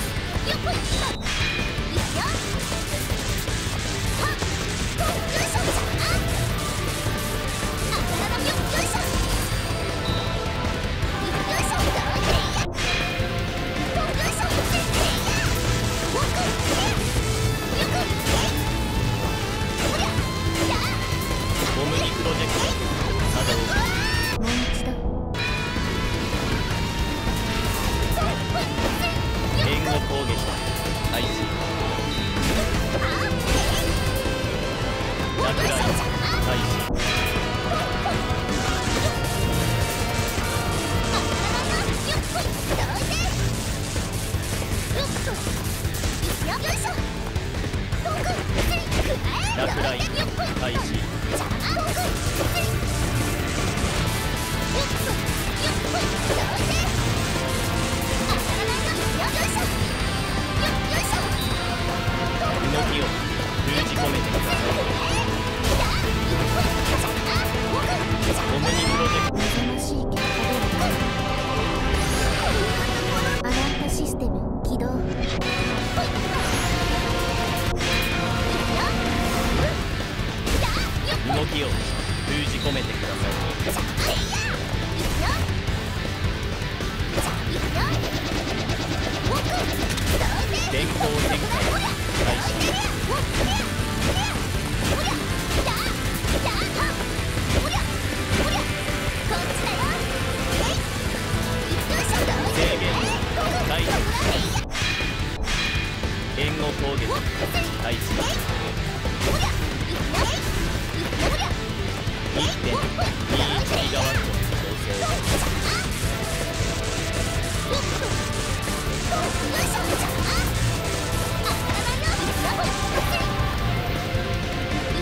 Speaker 4: オムニプロジェクション作動。
Speaker 1: もう一度。
Speaker 4: 援護攻撃開始。落雷開始。落雷開始。動きを封じ込めてください。オムニプロジェク
Speaker 1: 目覚ましい結果ではない。アナンタシステム起動。
Speaker 4: 動きを封じ込めてください。電光展開開始。制限解除。援護攻撃開始。いってんにいち ギガワット調整。動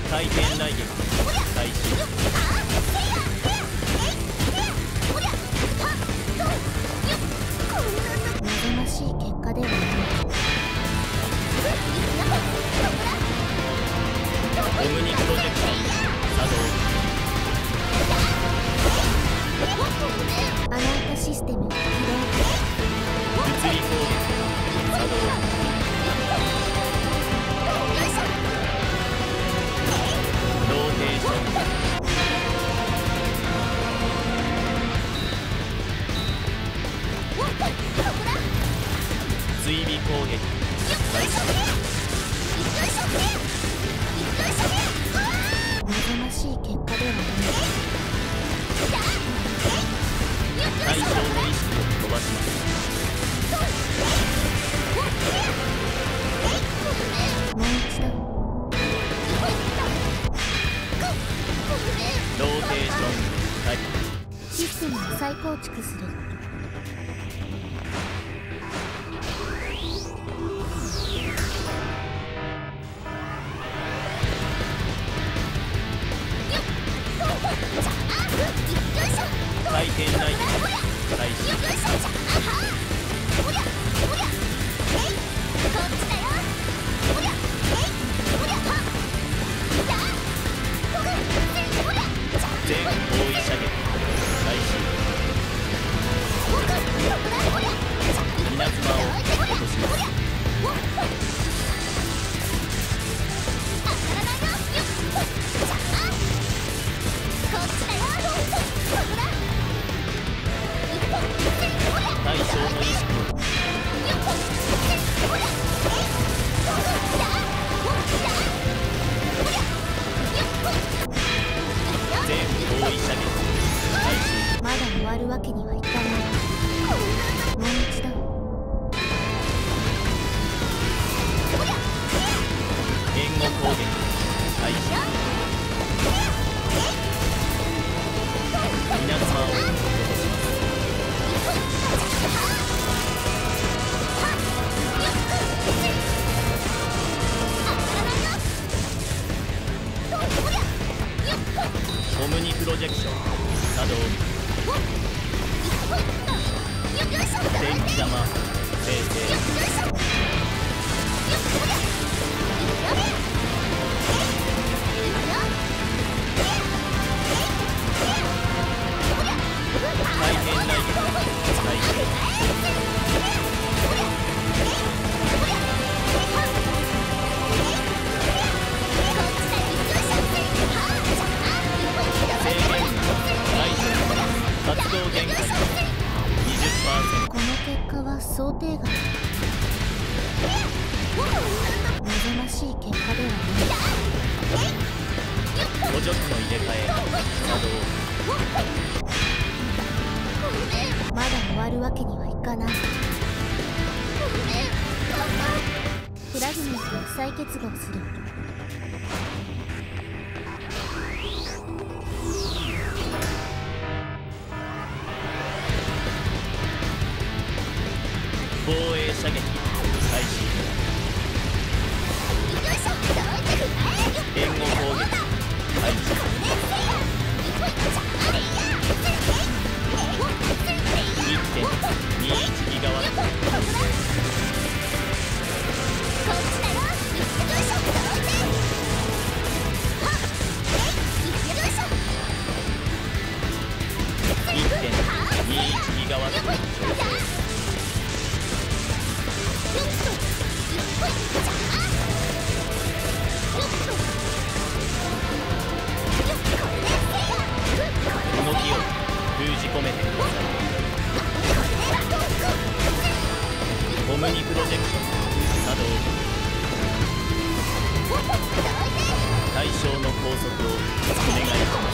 Speaker 4: 回転雷撃開始。
Speaker 1: 望ましい結果ではない。
Speaker 4: オムニプロジェクション作動。
Speaker 1: アナータシステム起動。
Speaker 4: 物理攻撃作動。ローテーション。追尾攻撃開始。
Speaker 1: 望ましい結果ではない。
Speaker 4: 対象の意識を飛ばします。
Speaker 1: もう一度。
Speaker 4: ローテーション開始。
Speaker 1: システムを再構築する。
Speaker 4: 回転雷撃開始。全方位射撃開始。稲妻を落とします。対象の意識を全方位射撃開始。
Speaker 1: まだ終わるわけにはいかない。もう一度。
Speaker 4: 援護攻撃開始。稲妻を落とします。オムニプロジェクション作動。電気玉生成。回転雷撃開始。制限大丈夫。活動限界 にじゅっパーセント。
Speaker 1: この結果は想定外。望ましい結果ではない。
Speaker 4: 補助機の入れ替え作動。
Speaker 1: まだ終わるわけにはいかない。フラグメントを再結合する。
Speaker 4: 防衛射撃開始。援護攻撃開始。いってんにいち ギガワット完成。いってんにいち ギガワット調整。動きを封じ込めてください。オムニプロジェクション作動。対象の拘束をお願いします。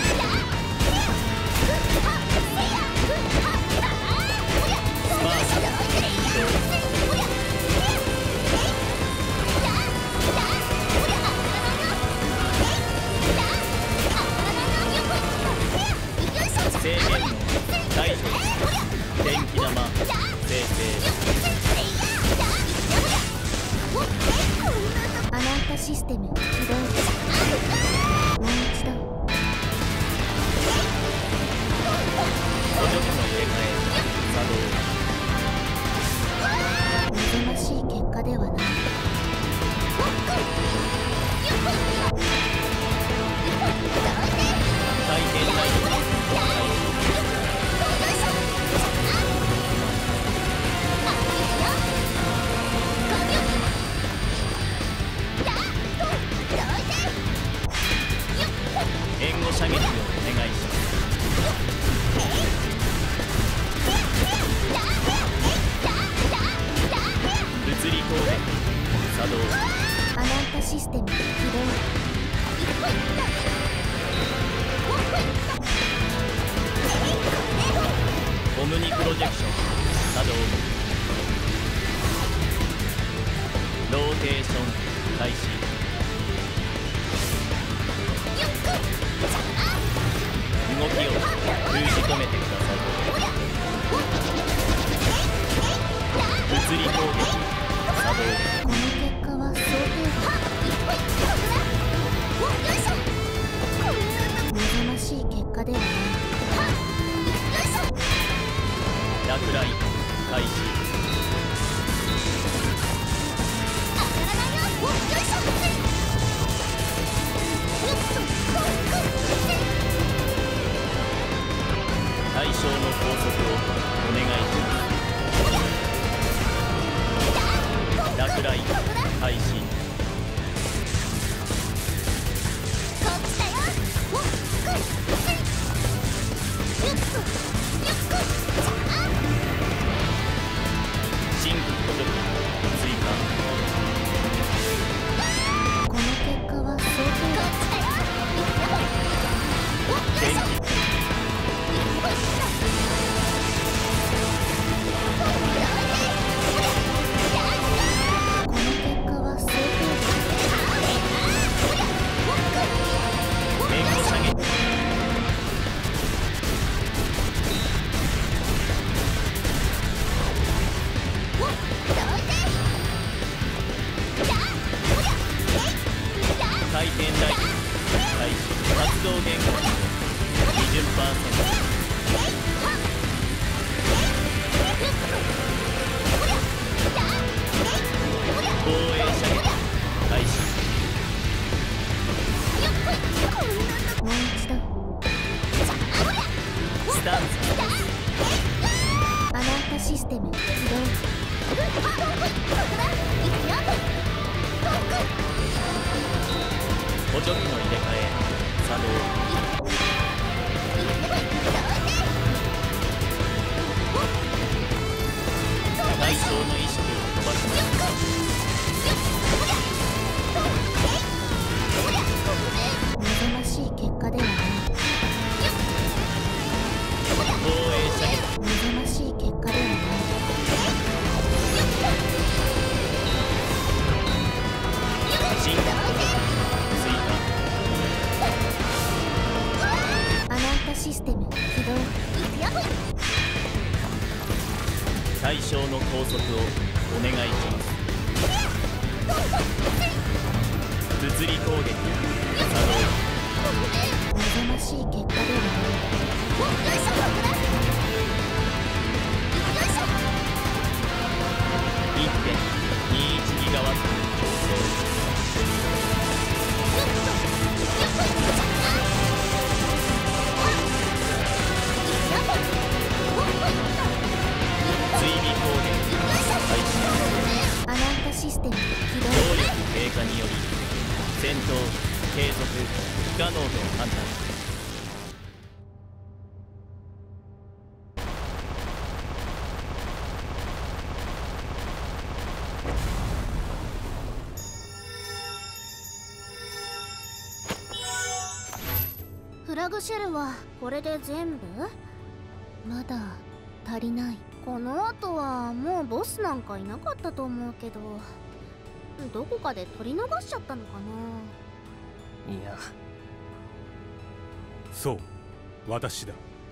Speaker 4: スパーク起動。制限の解除。電気玉生成。
Speaker 1: アナータシステム起動。 もう一度。
Speaker 4: 補助器の入れ替え作動。
Speaker 1: 望ましい結果ではない。
Speaker 4: 回転ライト開始。援護射撃をお願いします。物理攻撃作動。
Speaker 1: アナンタシステム起動。
Speaker 4: オムニプロジェクション作動。ローテーション開始。動きを封じ込めてください。物理攻撃作動。
Speaker 1: この結果は想定外。望ましい結果ではない。
Speaker 4: 落雷開始。対象の高速をお願いします。落雷開始。新規補助器追加。
Speaker 1: この結果は想定
Speaker 4: 電気。
Speaker 1: この結果は想定
Speaker 4: 援護射撃。回転ライト開始。発動限界にじゅっパーセント。防衛射撃開始。
Speaker 1: もう一度。
Speaker 4: スタンス。
Speaker 1: アナンタシステム起動。
Speaker 4: 補助器の入れ替え作動。対象の意識を飛ばします。
Speaker 1: 望ましい結果ではない。
Speaker 4: 防衛射撃。
Speaker 1: 望ましい結果ではない。
Speaker 4: 新規補助器追加。
Speaker 1: アナンタシステム起動。
Speaker 4: 対象の高速をお願いします。物理攻撃作動。
Speaker 1: 望ましい結果ではない。
Speaker 4: いってんにいちギガワット調整。追尾攻撃開始。
Speaker 1: アナンタシステム起動。
Speaker 4: 動力低下により戦闘継続不可能と判断。
Speaker 1: フラグシェルはこれで全部？まだ足りない。この後はもうボスなんかいなかったと思うけど、どこかで取り逃しちゃったのかな。
Speaker 3: いや、
Speaker 5: そう私だ。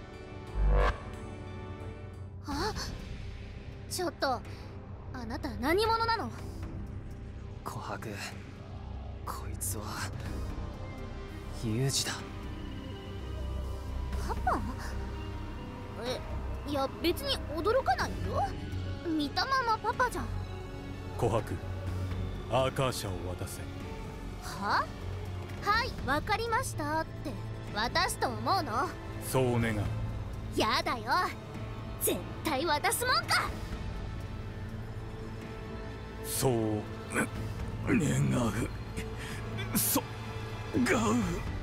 Speaker 1: あ、ちょっとあなた何者なの？
Speaker 3: 琥珀、こいつはユージだ。
Speaker 1: パパ？え、いや別に驚かないよ。見たままパパじゃん。
Speaker 5: 琥珀、アーカーシャを渡せ。
Speaker 1: は？はい、わかりましたって渡すと思うの？
Speaker 5: そう願う。
Speaker 1: やだよ、絶対渡すもんか。
Speaker 5: そう願う。そがう。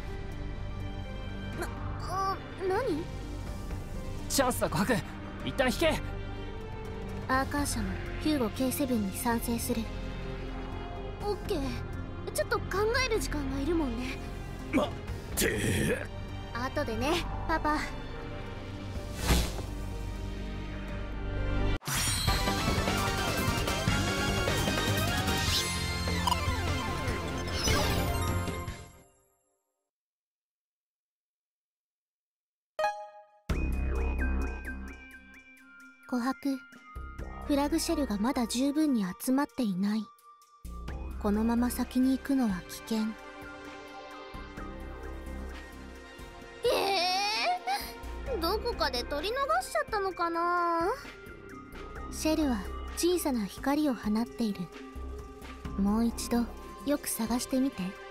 Speaker 1: な、あ、何？
Speaker 3: チャンスだ琥珀、一旦引け。
Speaker 1: アーカー社もヒューゴ ケーセブン に賛成する。オッケー。ちょっと考える時間がいるもんね。
Speaker 5: 待って
Speaker 1: 後でねパパ。琥珀、フラグシェルがまだ十分に集まっていない。このまま先に行くのは危険。えー、どこかで取り逃しちゃったのかな。シェルは小さな光を放っている。もう一度よく探してみて。